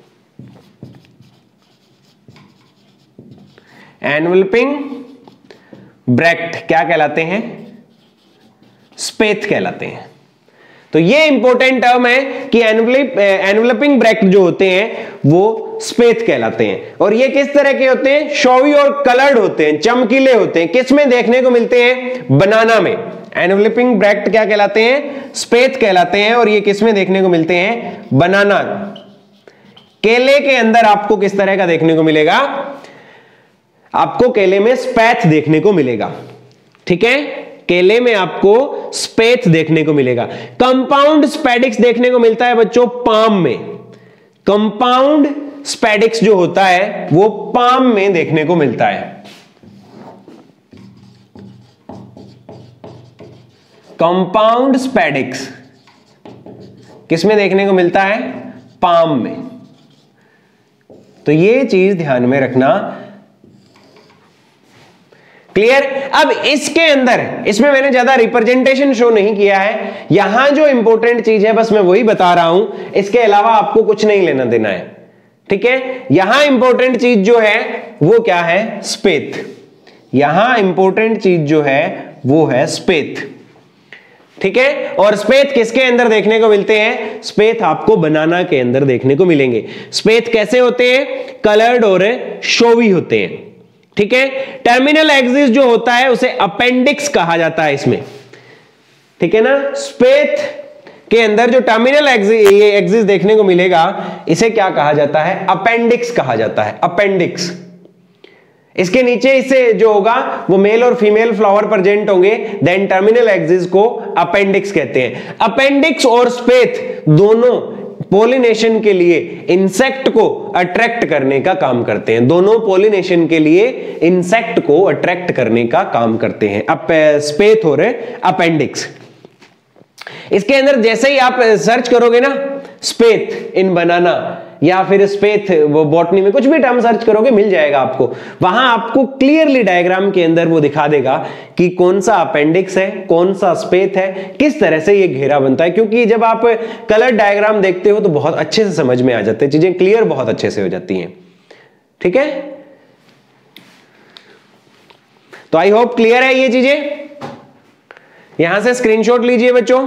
enveloping bracket क्या कहलाते हैं, स्पेथ कहलाते हैं। तो ये इंपॉर्टेंट टर्म है कि एनवलप एनवलपिंग ब्रैकेट जो होते हैं वो स्पेथ कहलाते हैं। और ये किस तरह के होते हैं, शोवी और कलर्ड होते हैं, चमकीले होते हैं। किस में देखने को मिलते हैं, बनाना में। एनवलपिंग ब्रैकेट क्या कहलाते हैं, स्पेथ कहलाते हैं। और ये किस में देखने को मिलते हैं, बनाना। केले के अंदर आपको किस तरह का देखने को मिलेगा, आपको केले में स्पैथ देखने को मिलेगा, ठीक है। केले में आपको स्पेथ देखने को मिलेगा। कंपाउंड स्पेडिक्स देखने को मिलता है बच्चों पाम में। कंपाउंड स्पेडिक्स जो होता है वो पाम में देखने को मिलता है। कंपाउंड स्पेडिक्स किस में देखने को मिलता है, पाम में। तो ये चीज ध्यान में रखना, क्लियर। अब इसके अंदर, इसमें मैंने ज्यादा रिप्रेजेंटेशन शो नहीं किया है, यहां जो इंपॉर्टेंट चीज है बस मैं वही बता रहा हूं, इसके अलावा आपको कुछ नहीं लेना देना है, ठीक है। यहां इंपॉर्टेंट चीज जो है वो क्या है, स्पेथ। यहां इंपॉर्टेंट चीज जो है वो है स्पेथ, ठीक है। और स्पेथ किसके अंदर देखने को मिलते हैं, स्पेथ आपको बनाना के अंदर देखने को मिलेंगे। स्पेथ कैसे होते हैं, कलर्ड और शोवी होते हैं, ठीक है। टर्मिनल एक्सिस जो होता है उसे अपेंडिक्स कहा जाता है इसमें, ठीक है ना। स्पेथ के अंदर जो टर्मिनल एक्सिस ये एक्सिस देखने को मिलेगा इसे क्या कहा जाता है, अपेंडिक्स कहा जाता है, अपेंडिक्स। इसके नीचे इससे जो होगा वो मेल और फीमेल फ्लावर प्रेजेंट होंगे, देन टर्मिनल एक्सिस को अपेंडिक्स कहते हैं। अपेंडिक्स और स्पेथ दोनों पोलिनेशन के लिए इंसेक्ट को अट्रैक्ट करने का काम करते हैं, दोनों पोलिनेशन के लिए इंसेक्ट को अट्रैक्ट करने का काम करते हैं, अप स्पेथ और अपेंडिक्स। इसके अंदर जैसे ही आप सर्च करोगे ना स्पेथ इन बनाना या फिर स्पेथ वो बॉटनी में कुछ भी टर्म सर्च करोगे मिल जाएगा आपको। वहां आपको क्लियरली डायग्राम के अंदर वो दिखा देगा कि कौन सा अपेंडिक्स है, कौन सा स्पेथ है, किस तरह से ये घेरा बनता है। क्योंकि जब आप कलर डायग्राम देखते हो तो बहुत अच्छे से समझ में आ जाते हैं, चीजें क्लियर बहुत अच्छे से हो जाती हैं, ठीक है। तो आई होप क्लियर है ये चीजें। यहां से स्क्रीनशॉट लीजिए बच्चों।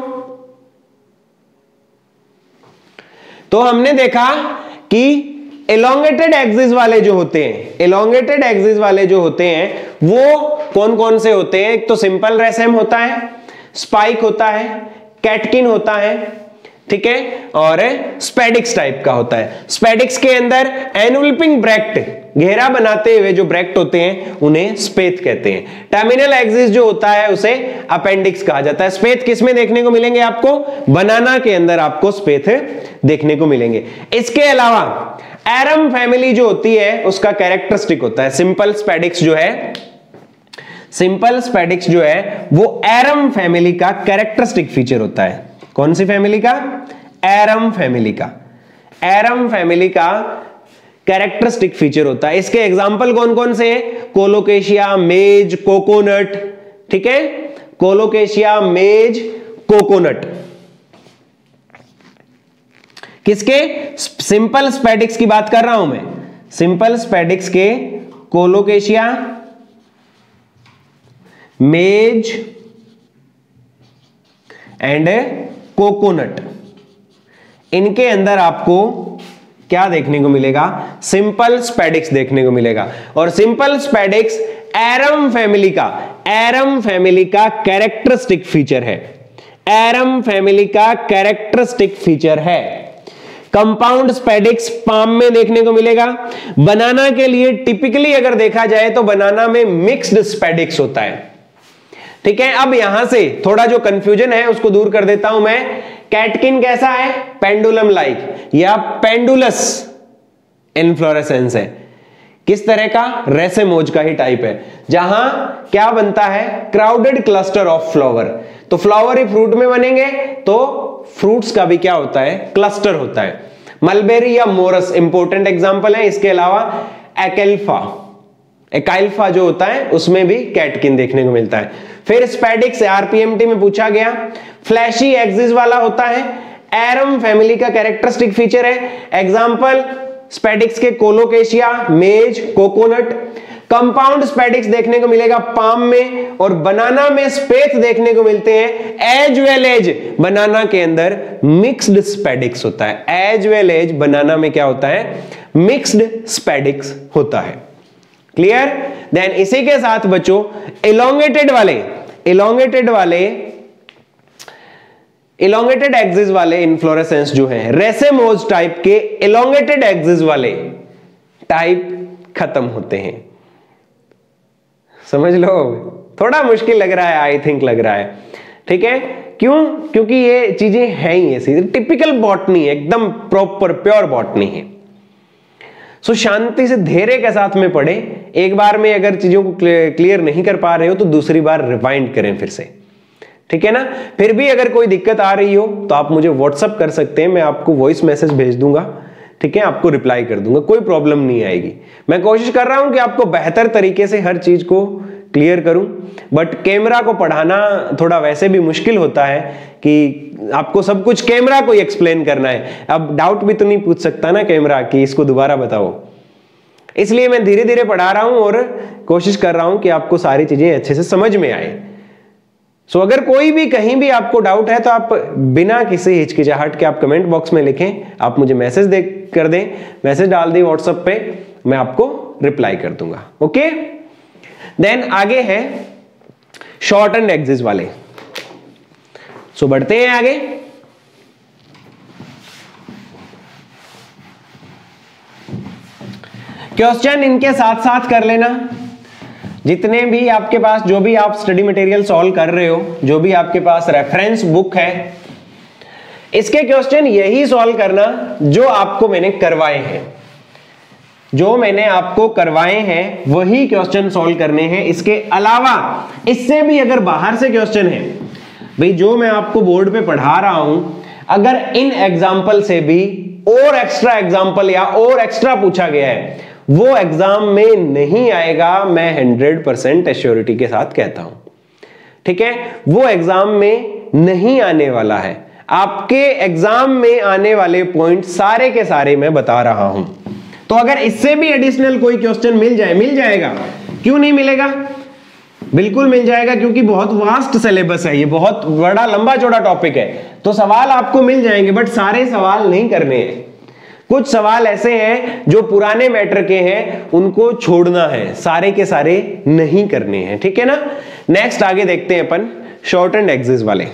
तो हमने देखा कि एलोंगेटेड एक्सिस वाले जो होते हैं, एलोंगेटेड एक्सिस वाले जो होते हैं वो कौन कौन से होते हैं। एक तो सिंपल रेसेम होता है, स्पाइक होता है, कैटकिन होता है, ठीक है, और स्पेडिक्स टाइप का होता है। स्पेडिक्स के अंदर एनवलपिंग ब्रैकेट घेरा बनाते हुए जो ब्रैकेट होते हैं उन्हें स्पेथ कहते हैं। टर्मिनल एक्सिस जो होता है उसे अपेंडिक्स कहा जाता है। स्पेथ किस में देखने को मिलेंगे आपको, बनाना के अंदर आपको स्पेथ देखने को मिलेंगे। इसके अलावा एरम फैमिली जो होती है उसका कैरेक्टरिस्टिक होता है, सिंपल स्पेडिक्स जो है, सिंपल स्पेडिक्स जो है वो एरम फैमिली का कैरेक्टरिस्टिक फीचर होता है। कौन सी फैमिली का, एरम फैमिली का। एरम फैमिली का कैरेक्टरिस्टिक फीचर होता है। इसके एग्जाम्पल कौन कौन से हैं? Colocasia, maize, coconut. ठीक है, कोलोकेशिया, मेज, कोकोनट। किसके? सिंपल स्पेडिक्स की बात कर रहा हूं मैं, सिंपल स्पेडिक्स के कोलोकेशिया, मेज एंड कोकोनट। इनके अंदर आपको क्या देखने को मिलेगा? सिंपल स्पेडिक्स देखने को मिलेगा। और सिंपल स्पेडिक्स एरम फैमिली का एरम फैमिली का कैरेक्टरिस्टिक फीचर है। एरम फैमिली का कैरेक्टरिस्टिक फीचर है। कंपाउंड स्पेडिक्स पाम में देखने को मिलेगा। बनाना के लिए टिपिकली अगर देखा जाए तो बनाना में मिक्स्ड स्पेडिक्स होता है। ठीक है, अब यहां से थोड़ा जो कंफ्यूजन है उसको दूर कर देता हूं मैं। कैटकिन कैसा है? पेंडुलम लाइक या पेंडुलस इनफ्लोरेसेंस है। किस तरह का? रेसेमोज का ही टाइप है, जहां क्या बनता है? Crowded cluster of flower. तो फ्लावर ही फ्रूट में बनेंगे तो फ्रूट्स का भी क्या होता है? क्लस्टर होता है। मलबेरी या मोरस इंपॉर्टेंट एग्जांपल है। इसके अलावा एकेल्फा, एकाइल्फा जो होता है उसमें भी कैटकिन देखने को मिलता है। फिर स्पेडिक्स आरपीएमटी में पूछा गया, फ्लैशी एक्सिस वाला होता है, एरम फैमिली का कैरेक्टरिस्टिक फीचर है। एग्जांपल स्पेडिक्स के colocasia, maize, coconut. Compound spadix देखने को मिलेगा पाम में, और बनाना में स्पेथ देखने को मिलते हैं। एज वेल एज बनाना के अंदर मिक्स्ड स्पेडिक्स होता है। एज वेल एज बनाना में क्या होता है? मिक्स्ड स्पेडिक्स होता है। क्लियर? देन इसी के साथ बच्चों इलोंगेटेड वाले इलोंगेटेड वाले इलोंगेटेड एक्सिस वाले इनफ्लोरेसेंस जो है, रेसेमोज टाइप के इलोंगेटेड एक्सिस वाले टाइप खत्म होते हैं। समझ लो, थोड़ा मुश्किल लग रहा है, आई थिंक लग रहा है। ठीक है, क्यों? क्योंकि ये चीजें हैं ही ऐसी, टिपिकल बॉटनी, एकदम प्रॉपर प्योर बॉटनी है। सो so, शांति से धैर्य के साथ में पढ़े। एक बार में अगर चीजों को क्लियर नहीं कर पा रहे हो तो दूसरी बार रिवाइंड करें फिर से। ठीक है ना? फिर भी अगर कोई दिक्कत आ रही हो तो आप मुझे व्हाट्सअप कर सकते हैं, मैं आपको वॉइस मैसेज भेज दूंगा। ठीक है, आपको रिप्लाई कर दूंगा, कोई प्रॉब्लम नहीं आएगी। मैं कोशिश कर रहा हूं कि आपको बेहतर तरीके से हर चीज को क्लियर करूं, बट कैमरा को पढ़ाना थोड़ा वैसे भी मुश्किल होता है कि आपको सब कुछ कैमरा को ही एक्सप्लेन करना है। अब डाउट भी तो नहीं पूछ सकता ना कैमरा कि इसको दोबारा बताओ, इसलिए मैं धीरे धीरे पढ़ा रहा हूं और कोशिश कर रहा हूं कि आपको सारी चीजें अच्छे से समझ में आए। सो so, अगर कोई भी कहीं भी आपको डाउट है तो आप बिना किसी हिचकिचाहट के आप कमेंट बॉक्स में लिखें, आप मुझे मैसेज दे कर दें, मैसेज डाल दें व्हाट्सएप पे, मैं आपको रिप्लाई कर दूंगा। ओके, देन आगे है शॉर्ट एंड एक्सिस वाले। सो so, बढ़ते हैं आगे। क्वेश्चन इनके साथ साथ कर लेना, जितने भी आपके पास, जो भी आप स्टडी मटेरियल सॉल्व कर रहे हो, जो भी आपके पास रेफरेंस बुक है, इसके क्वेश्चन यही सॉल्व करना जो आपको मैंने करवाए हैं। जो मैंने आपको करवाए हैं वही क्वेश्चन सॉल्व करने हैं। इसके अलावा इससे भी अगर बाहर से क्वेश्चन है, भाई जो मैं आपको बोर्ड पे पढ़ा रहा हूं, अगर इन एग्जाम्पल से भी और एक्स्ट्रा एग्जाम्पल या और एक्स्ट्रा पूछा गया है, वो एग्जाम में नहीं आएगा, मैं हंड्रेड परसेंट एश्योरिटी के साथ कहता हूं। ठीक है, वो एग्जाम में नहीं आने वाला है। आपके एग्जाम में आने वाले पॉइंट सारे के सारे मैं बता रहा हूं। तो अगर इससे भी एडिशनल कोई क्वेश्चन मिल जाए, मिल जाएगा, क्यों नहीं मिलेगा? बिल्कुल मिल जाएगा, क्योंकि बहुत वास्ट सिलेबस है, ये बहुत बड़ा लंबा चौड़ा टॉपिक है, तो सवाल आपको मिल जाएंगे, बट सारे सवाल नहीं करने हैं। कुछ सवाल ऐसे हैं जो पुराने मैटर के हैं, उनको छोड़ना है, सारे के सारे नहीं करने हैं। ठीक है ना? नेक्स्ट आगे देखते हैं अपन शॉर्ट एंड एक्सिस वाले।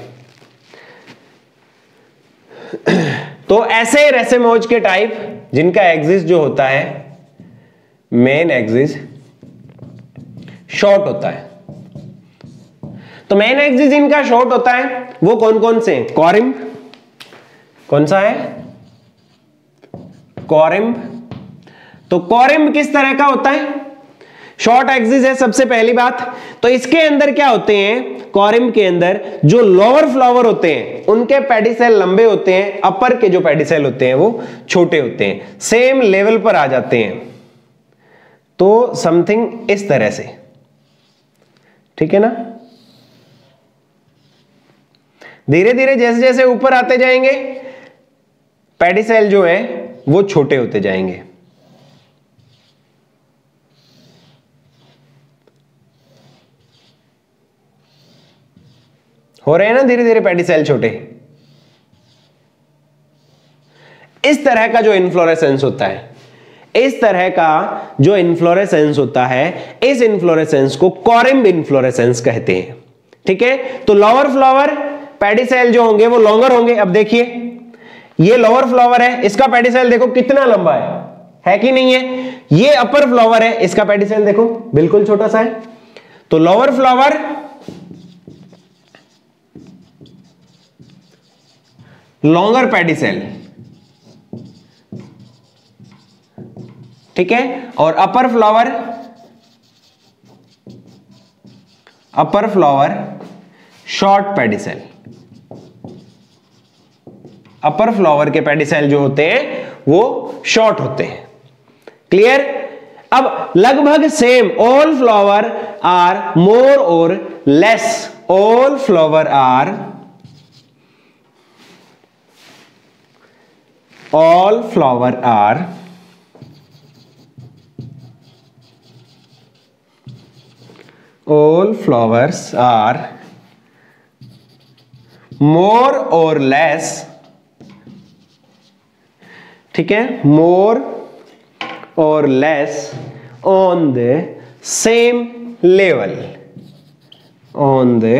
तो ऐसे रेसेमोज के टाइप जिनका एक्सिस जो होता है, मेन एक्सिस शॉर्ट होता है। तो मेन एक्सिस इनका शॉर्ट होता है, वो कौन कौन से? कॉरिम्ब, कौन सा है? कॉरिम्ब। तो कॉरिम्ब किस तरह का होता है? शॉर्ट एक्सिस है सबसे पहली बात। तो इसके अंदर क्या होते हैं, कॉरिम्ब के अंदर जो लोअर फ्लावर होते हैं उनके पेडिसेल लंबे होते हैं, अपर के जो पेडिसेल होते हैं वो छोटे होते हैं, सेम लेवल पर आ जाते हैं। तो समथिंग इस तरह से, ठीक है ना। धीरे धीरे जैसे जैसे ऊपर आते जाएंगे पेडिसेल जो है वो छोटे होते जाएंगे। हो रहे हैं ना धीरे धीरे पेडिसेल छोटे। इस तरह का जो इन्फ्लोरेसेंस होता है, इस तरह का जो इन्फ्लोरेसेंस होता है, इस इन्फ्लोरेसेंस को कॉरिम्ब इन्फ्लोरेसेंस कहते हैं। ठीक है, तो लोअर फ्लावर पेडिसेल जो होंगे वो लॉन्गर होंगे। अब देखिए ये लोअर फ्लावर है, इसका पेडिसेल देखो कितना लंबा है, है कि नहीं है। ये अपर फ्लावर है, इसका पेडिसेल देखो बिल्कुल छोटा सा है। तो लोअर फ्लावर लॉन्गर पेडिसेल, ठीक है, और upper flower upper flower short pedicel. Upper flower के पेडिसेल जो होते हैं वो शॉर्ट होते हैं। क्लियर। अब लगभग same, all flower are more or less, all flower are all flower are all flowers are more or less, ठीक है, more or less on the same level, on the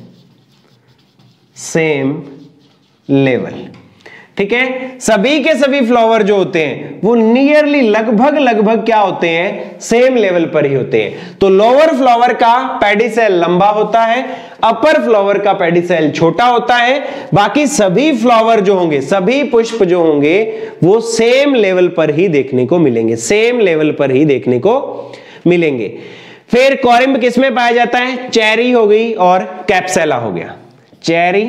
same level। ठीक है, सभी के सभी flower जो होते हैं वो नियरली लगभग लगभग क्या होते हैं, सेम लेवल पर ही होते हैं। तो लोअर फ्लावर का पेडिसेल लंबा होता है, अपर फ्लावर का पेडिसेल छोटा होता है। बाकी सभी फ्लावर जो होंगे, सभी पुष्प जो होंगे वो सेम लेवल पर ही देखने को मिलेंगे, सेम लेवल पर ही देखने को मिलेंगे। फिर कॉरिम्ब किसमें पाया जाता है, चेरी हो गई और कैप्सेला हो गया, चेरी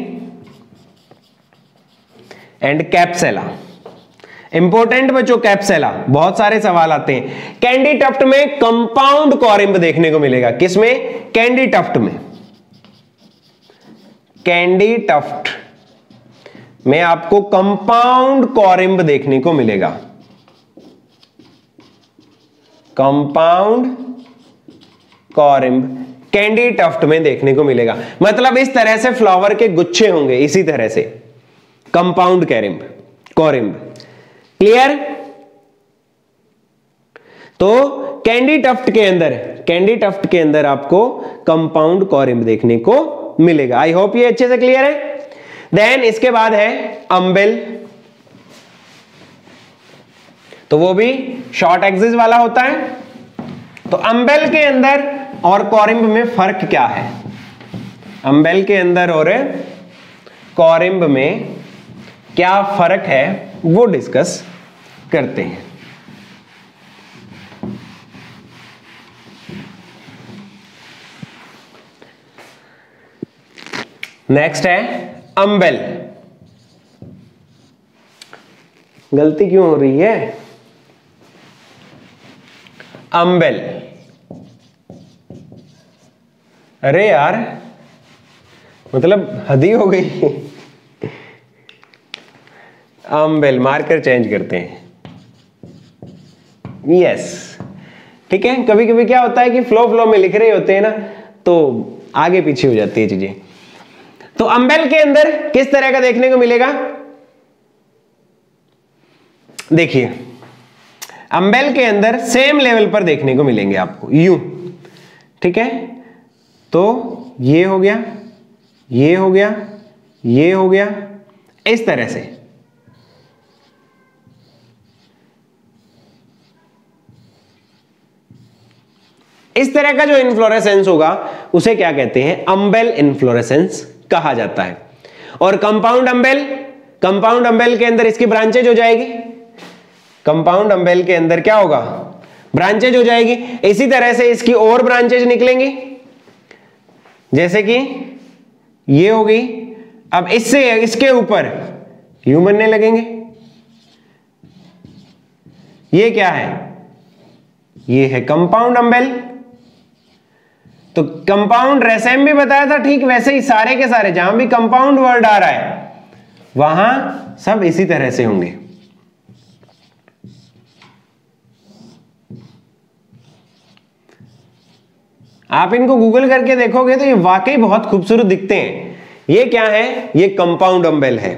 एंड कैप्सेला। इंपॉर्टेंट बच्चों कैप्सेला, बहुत सारे सवाल आते हैं। कैंडी टफ्ट में कंपाउंड कॉरिम्ब देखने को मिलेगा, किसमें, कैंडी टफ्ट में। कैंडी टफ्ट में आपको कंपाउंड कॉरिम्ब देखने को मिलेगा, कंपाउंड कॉरिम्ब कैंडी टफ्ट में देखने को मिलेगा। मतलब इस तरह से फ्लावर के गुच्छे होंगे, इसी तरह से कंपाउंड कैरिम्ब कॉरिम्ब। क्लियर। तो कैंडी टफ्ट के अंदर कैंडी टफ्ट के अंदर आपको कंपाउंड कॉरिम्ब देखने को मिलेगा। आई होप ये अच्छे से क्लियर है। देन इसके बाद है अम्बेल, तो वो भी शॉर्ट एक्सिस वाला होता है। तो अम्बेल के अंदर और कॉरिम्ब में फर्क क्या है, अम्बेल के अंदर और कॉरिम्ब में क्या फर्क है वो डिस्कस करते हैं। नेक्स्ट है अम्बेल। गलती क्यों हो रही है, अम्बेल, अरे यार मतलब हद ही हो गई। अम्बेल मार्कर चेंज करते हैं, यस ठीक है। कभी कभी क्या होता है कि फ्लो फ्लो में लिख रहे होते हैं ना तो आगे पीछे हो जाती है चीजें। तो अम्बेल के अंदर किस तरह का देखने को मिलेगा, देखिए अम्बेल के अंदर सेम लेवल पर देखने को मिलेंगे आपको यूं, ठीक है। तो ये हो गया, ये हो गया, ये हो गया, इस तरह से। इस तरह का जो इन्फ्लोरेसेंस होगा उसे क्या कहते हैं, अम्बेल इन्फ्लोरेसेंस कहा जाता है। और कंपाउंड अम्बेल, कंपाउंड अम्बेल के अंदर इसकी ब्रांचेज हो जाएगी। कंपाउंड अम्बेल के अंदर क्या होगा, ब्रांचेज हो जाएगी। इसी तरह से इसकी और ब्रांचेज निकलेंगी, जैसे कि ये हो गई। अब इससे इसके ऊपर यू बनने लगेंगे। ये क्या है? ये है कंपाउंड अम्बेल। तो कंपाउंड रेसेम भी बताया था, ठीक वैसे ही सारे के सारे जहां भी कंपाउंड वर्ड आ रहा है वहां सब इसी तरह से होंगे। आप इनको गूगल करके देखोगे तो ये वाकई बहुत खूबसूरत दिखते हैं। ये क्या है? ये कंपाउंड अम्बेल है।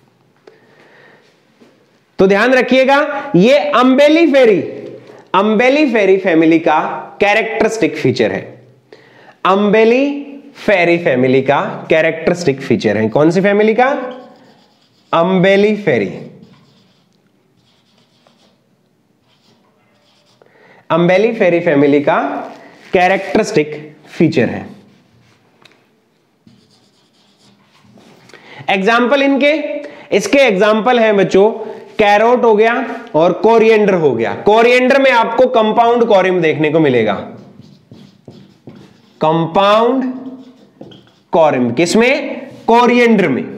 तो ध्यान रखिएगा, ये अम्बेलिफेरी अम्बेलिफेरी फैमिली का कैरेक्टरिस्टिक फीचर है। अम्बेलिफेरी फैमिली का कैरेक्टरिस्टिक फीचर है। कौन सी फैमिली का? अम्बेलिफेरी। अम्बेलिफेरी फैमिली का कैरेक्टरिस्टिक फीचर है। एग्जाम्पल इनके, इसके एग्जाम्पल हैं बच्चों, कैरोट हो गया और कोरिएंडर हो गया। कोरिएंडर में आपको कंपाउंड कोरियम देखने को मिलेगा। कंपाउंड कोरियम किसमें? कोरिएंडर में,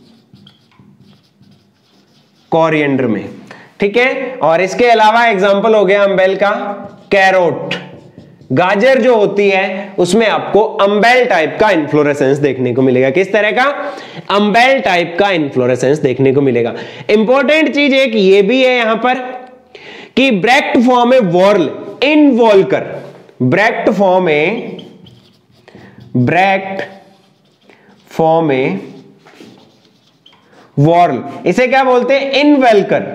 कोरिएंडर में, ठीक है। और इसके अलावा एग्जाम्पल हो गया अम्बेल का कैरोट। गाजर जो होती है उसमें आपको अम्बेल टाइप का इन्फ्लोरेसेंस देखने को मिलेगा। किस तरह का? अम्बेल टाइप का इन्फ्लोरेसेंस देखने को मिलेगा। इंपॉर्टेंट चीज एक ये भी है यहां पर कि ब्रैक्ट फॉर्म में वॉर्ल इनवॉल्कर, ब्रैक्ट फॉर्म में ब्रैक्ट फॉर्म में वॉर्ल, इसे क्या बोलते हैं? इनवेल्कर,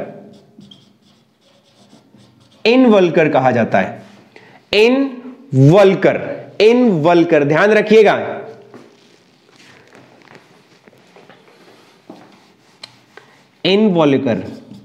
इनवल्कर कहा जाता है। इनवल्कर, इनवल्कर ध्यान रखिएगा। इनवॉल्कर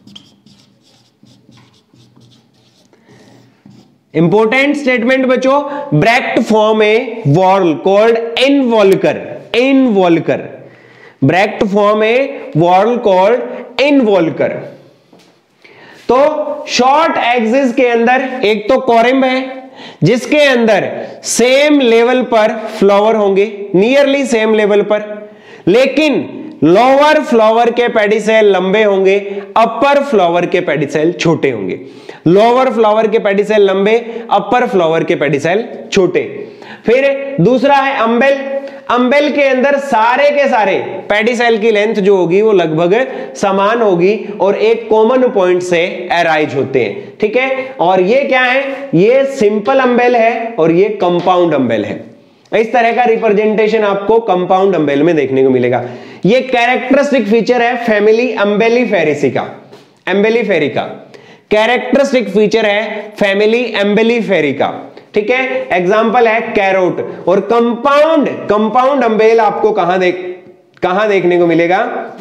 इंपॉर्टेंट स्टेटमेंट बच्चों, bract form a whorl called involucre, involucre, bract form a whorl called involucre. तो शॉर्ट एक्सिस के अंदर एक तो कोरिम्ब है जिसके अंदर सेम लेवल पर फ्लावर होंगे, नियरली सेम लेवल पर, लेकिन लोअर फ्लावर के पेडिसेल लंबे होंगे, अपर फ्लावर के पेडिसेल छोटे होंगे। लोअर फ्लावर के पेडिसेल लंबे, अपर फ्लावर के पेडिसेल छोटे। फिर दूसरा है अम्बेल। अम्बेल के अंदर सारे के सारे पेडिसेल की लेंथ जो होगी वो लगभग समान होगी और एक कॉमन पॉइंट से अराइज होते हैं, ठीक है। और ये क्या है? ये सिंपल अम्बेल है और ये कंपाउंड अम्बेल है। इस तरह का रिप्रेजेंटेशन आपको कंपाउंड अम्बेल में देखने को मिलेगा। ये कैरेक्टरिस्टिक फीचर है फैमिली अम्बेलिफेरेसी का, एम्बेलिफेरी का कैरेक्टरिस्टिक फीचर है फैमिली एम्बेलिफेरी का, ठीक है। एग्जांपल है कैरोट। और कंपाउंड कंपाउंड अम्बेल आपको कहां देख कहां देखने को मिलेगा?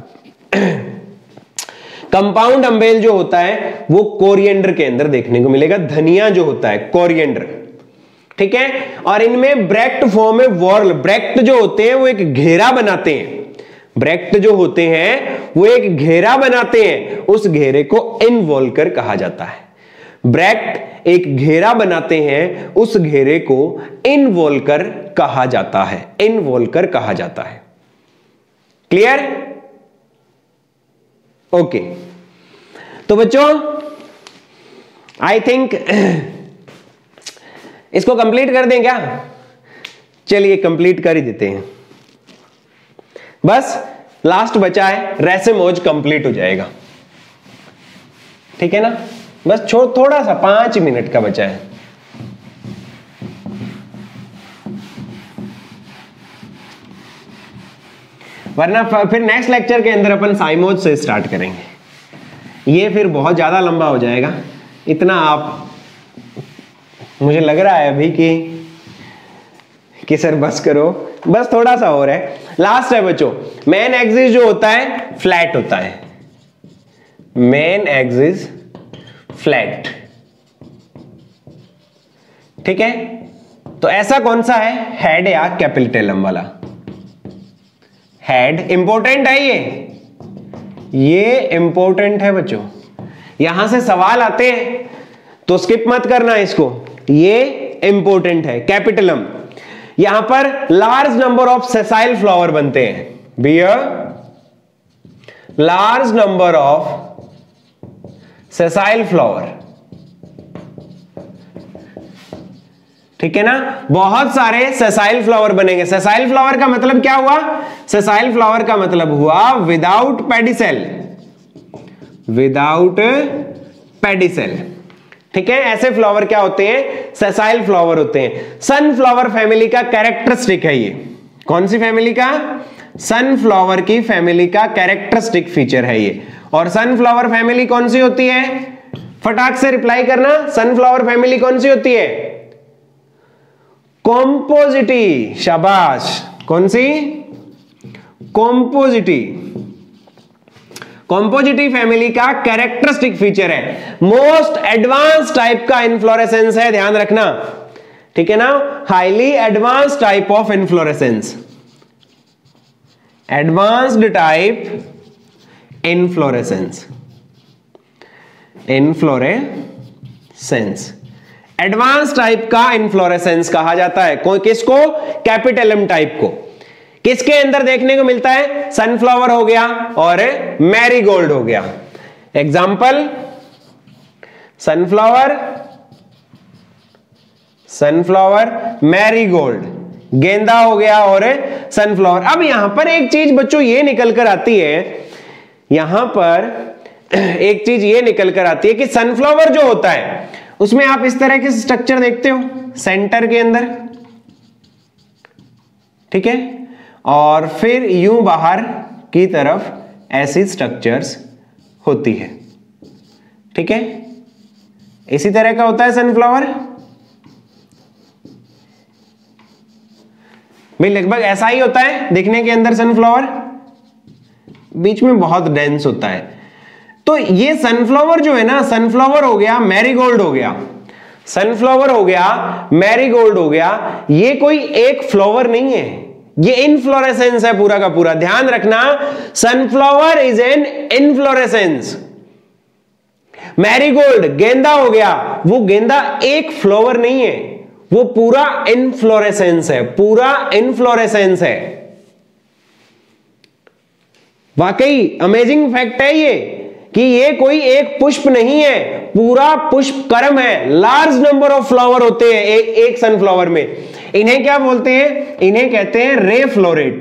कंपाउंड अम्बेल जो होता है वो कोरिएंडर के अंदर देखने को मिलेगा। धनिया जो होता है कोरिएंडर, ठीक है। और इनमें ब्रैक्ट फॉर्म में वॉर्ल, ब्रैक्ट जो होते हैं वो एक घेरा बनाते हैं, ब्रैक्ट जो होते हैं वो एक घेरा बनाते हैं, उस घेरे को इनवॉल्कर कहा जाता है। ब्रैक्ट एक घेरा बनाते हैं, उस घेरे को इनवॉल्कर कहा जाता है, इनवॉल्कर कहा जाता है। क्लियर? ओके। तो बच्चों आई थिंक इसको कंप्लीट कर दें क्या? चलिए कंप्लीट कर ही देते हैं। बस लास्ट बचा है, रेसेमोज कंप्लीट हो जाएगा, ठीक है ना। बस छोड़ थोड़ा सा पांच मिनट का बचा है। वरना फिर नेक्स्ट लेक्चर के अंदर अपन साइमोज से स्टार्ट करेंगे। ये फिर बहुत ज्यादा लंबा हो जाएगा। इतना आप, मुझे लग रहा है अभी कि कि सर बस करो, बस थोड़ा सा और है। लास्ट है बच्चों, मेन एक्सिस जो होता है फ्लैट होता है, मेन एक्सिस फ्लैट, ठीक है। तो ऐसा कौन सा है? हेड या कैपिटलम वाला। हेड इंपॉर्टेंट है, ये ये इंपॉर्टेंट है बच्चों। यहां से सवाल आते हैं तो स्किप मत करना इसको, ये इंपॉर्टेंट है। कैपिटलम, यहां पर large number of sessile flower बनते हैं, be a large number of sessile flower, ठीक है ना, बहुत सारे सेसाइल फ्लावर बनेंगे। सेसाइल फ्लावर का मतलब क्या हुआ? सेसाइल फ्लावर का मतलब हुआ विदाउट पेडिसेल, विदाउट पेडिसेल, ठीक है। ऐसे फ्लावर क्या होते हैं? सेसाइल फ्लावर होते हैं। सनफ्लावर फैमिली का कैरेक्टरिस्टिक है ये। कौन सी फैमिली का? सनफ्लावर की फैमिली का कैरेक्टरिस्टिक फीचर है ये। और सनफ्लावर फैमिली कौन सी होती है? फटाक से रिप्लाई करना, सनफ्लावर फैमिली कौन सी होती है? कॉम्पोजिटी, शाबाश। कौन सी? कॉम्पोजिटी। कॉम्पोजिटी फैमिली का कैरेक्टरिस्टिक फीचर है, मोस्ट एडवांस टाइप का इनफ्लोरेसेंस है, ध्यान रखना, ठीक है ना। Highly advance type of inflorescence, advanced type inflorescence, inflorescence, advance type का इनफ्लोरेसेंस कहा जाता है। कोई किसको? कैपिटलम टाइप को। किसके अंदर देखने को मिलता है? सनफ्लावर हो गया और मैरीगोल्ड हो गया। एग्जाम्पल, सनफ्लावर, सनफ्लावर, मैरीगोल्ड, गेंदा हो गया और सनफ्लावर। अब यहां पर एक चीज बच्चों ये निकल कर आती है, यहां पर एक चीज ये निकल कर आती है कि सनफ्लावर जो होता है उसमें आप इस तरह के स्ट्रक्चर देखते हो सेंटर के अंदर, ठीक है, और फिर यूं बाहर की तरफ ऐसी स्ट्रक्चर्स होती है, ठीक है। इसी तरह का होता है सनफ्लावर, भाई लगभग ऐसा ही होता है दिखने के अंदर सनफ्लावर, बीच में बहुत डेंस होता है। तो ये सनफ्लावर जो है ना, सनफ्लावर हो गया, मैरीगोल्ड हो गया, सनफ्लावर हो गया, मैरीगोल्ड हो गया, ये कोई एक फ्लावर नहीं है, ये इनफ्लोरेसेंस है पूरा का पूरा। ध्यान रखना, sunflower is an inflorescence. Marigold, गेंदा हो गया, वो गेंदा एक फ्लावर नहीं है, वो पूरा इनफ्लोरेसेंस है, पूरा इनफ्लोरेसेंस है। वाकई अमेजिंग फैक्ट है ये कि ये कोई एक पुष्प नहीं है, पूरा पुष्प कर्म है। लार्ज नंबर ऑफ फ्लावर होते हैं एक, एक सनफ्लावर में। इन्हें क्या बोलते हैं? इन्हें कहते हैं रे फ्लोरेट,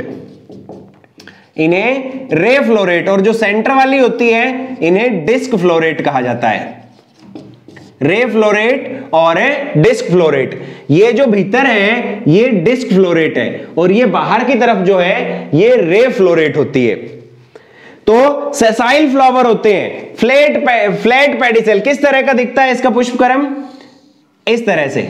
इन्हें रे फ्लोरेट। और जो सेंटर वाली होती है इन्हें डिस्क फ्लोरेट कहा जाता है, रे फ्लोरेट और डिस्क फ्लोरेट। ये जो भीतर है ये डिस्क फ्लोरेट है और ये बाहर की तरफ जो है ये रे फ्लोरेट होती है। तो सेसाइल फ्लावर होते हैं, फ्लैट पे, फ्लैट पेडिसेल। किस तरह का दिखता है इसका पुष्पक्रम? इस तरह से।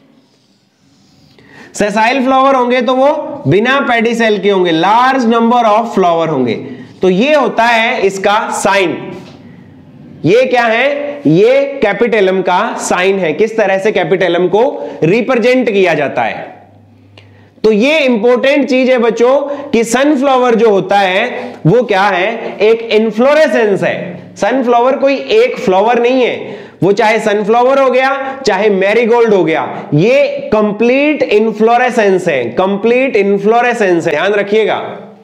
सेसाइल फ्लावर होंगे तो वो बिना पेडिसेल के होंगे, लार्ज नंबर ऑफ फ्लावर होंगे। तो ये होता है इसका साइन। ये क्या है? ये कैपिटलम का साइन है, किस तरह से कैपिटलम को रिप्रेजेंट किया जाता है। तो ये इंपॉर्टेंट चीज है बच्चों कि सनफ्लावर जो होता है वो क्या है? एक इनफ्लोरेसेंस है। सनफ्लावर कोई एक फ्लावर नहीं है, वो चाहे सनफ्लावर हो गया चाहे मैरीगोल्ड हो गया, ये कंप्लीट इनफ्लोरेसेंस है, कंप्लीट इनफ्लोरेसेंस है, ध्यान रखिएगा।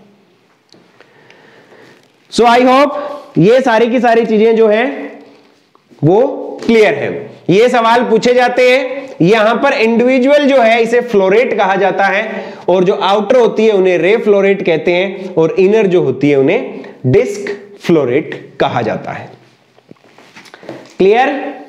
सो आई होप ये सारी की सारी चीजें जो है वो क्लियर है। ये सवाल पूछे जाते हैं। यहां पर इंडिविजुअल जो है इसे फ्लोरेट कहा जाता है और जो आउटर होती है उन्हें रे फ्लोरेट कहते हैं और इनर जो होती है उन्हें डिस्क फ्लोरेट कहा जाता है। क्लियर?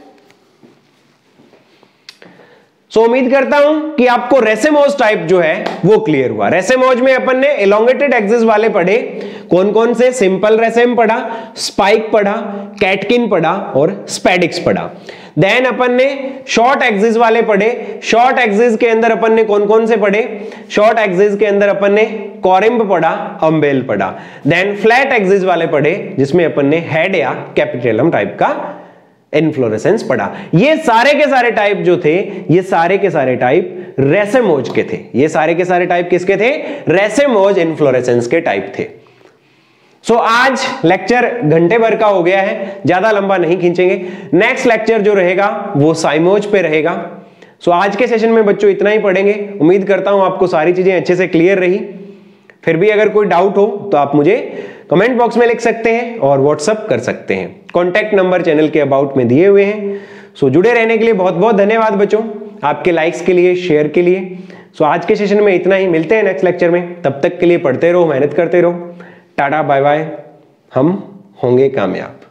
सो so, उम्मीद करता हूं कि आपको रेसेमोज टाइप जो है वो क्लियर हुआ। रेसेमोज में अपन ने एलोंगेटेड एक्सिस वाले पढ़े, कौन कौन से? सिंपल रेसेम पढ़ा, स्पाइक पढ़ा, कैटकिन पढ़ा और स्पेडिक्स पढ़ा। देन अपन ने शॉर्ट एक्सिस वाले पढ़े। शॉर्ट एक्सिस के अंदर अपन ने कौन कौन से पढ़े? शॉर्ट एक्सिस के अंदर अपन ने कॉरिम्ब पढ़ा, अम्बेल पढ़ा। देन फ्लैट एक्सिस वाले पढ़े जिसमें अपन ने हेड या कैपिटलम टाइप का इनफ्लोरेसेंस पढ़ा। ये सारे के सारे टाइप जो थे, ये सारे के सारे टाइप रेसेमोज के थे। ये सारे के सारे टाइप किसके थे? रेसेमोज इनफ्लोरेसेंस के टाइप थे। सो so, आज लेक्चर घंटे भर का हो गया है, ज्यादा लंबा नहीं खींचेंगे। नेक्स्ट लेक्चर जो रहेगा वो साइमोज पे रहेगा। सो so, आज के सेशन में बच्चों इतना ही पढ़ेंगे। उम्मीद करता हूं आपको सारी चीजें अच्छे से क्लियर रही। फिर भी अगर कोई डाउट हो तो आप मुझे कमेंट बॉक्स में लिख सकते हैं और व्हाट्सअप कर सकते हैं। कॉन्टैक्ट नंबर चैनल के अबाउट में दिए हुए हैं। सो so, जुड़े रहने के लिए बहुत बहुत धन्यवाद बच्चों, आपके लाइक्स के लिए, शेयर के लिए। सो so, आज के सेशन में इतना ही, मिलते हैं नेक्स्ट लेक्चर में। तब तक के लिए पढ़ते रहो, मेहनत करते रहो। टाटा बाय बाय, हम होंगे कामयाब।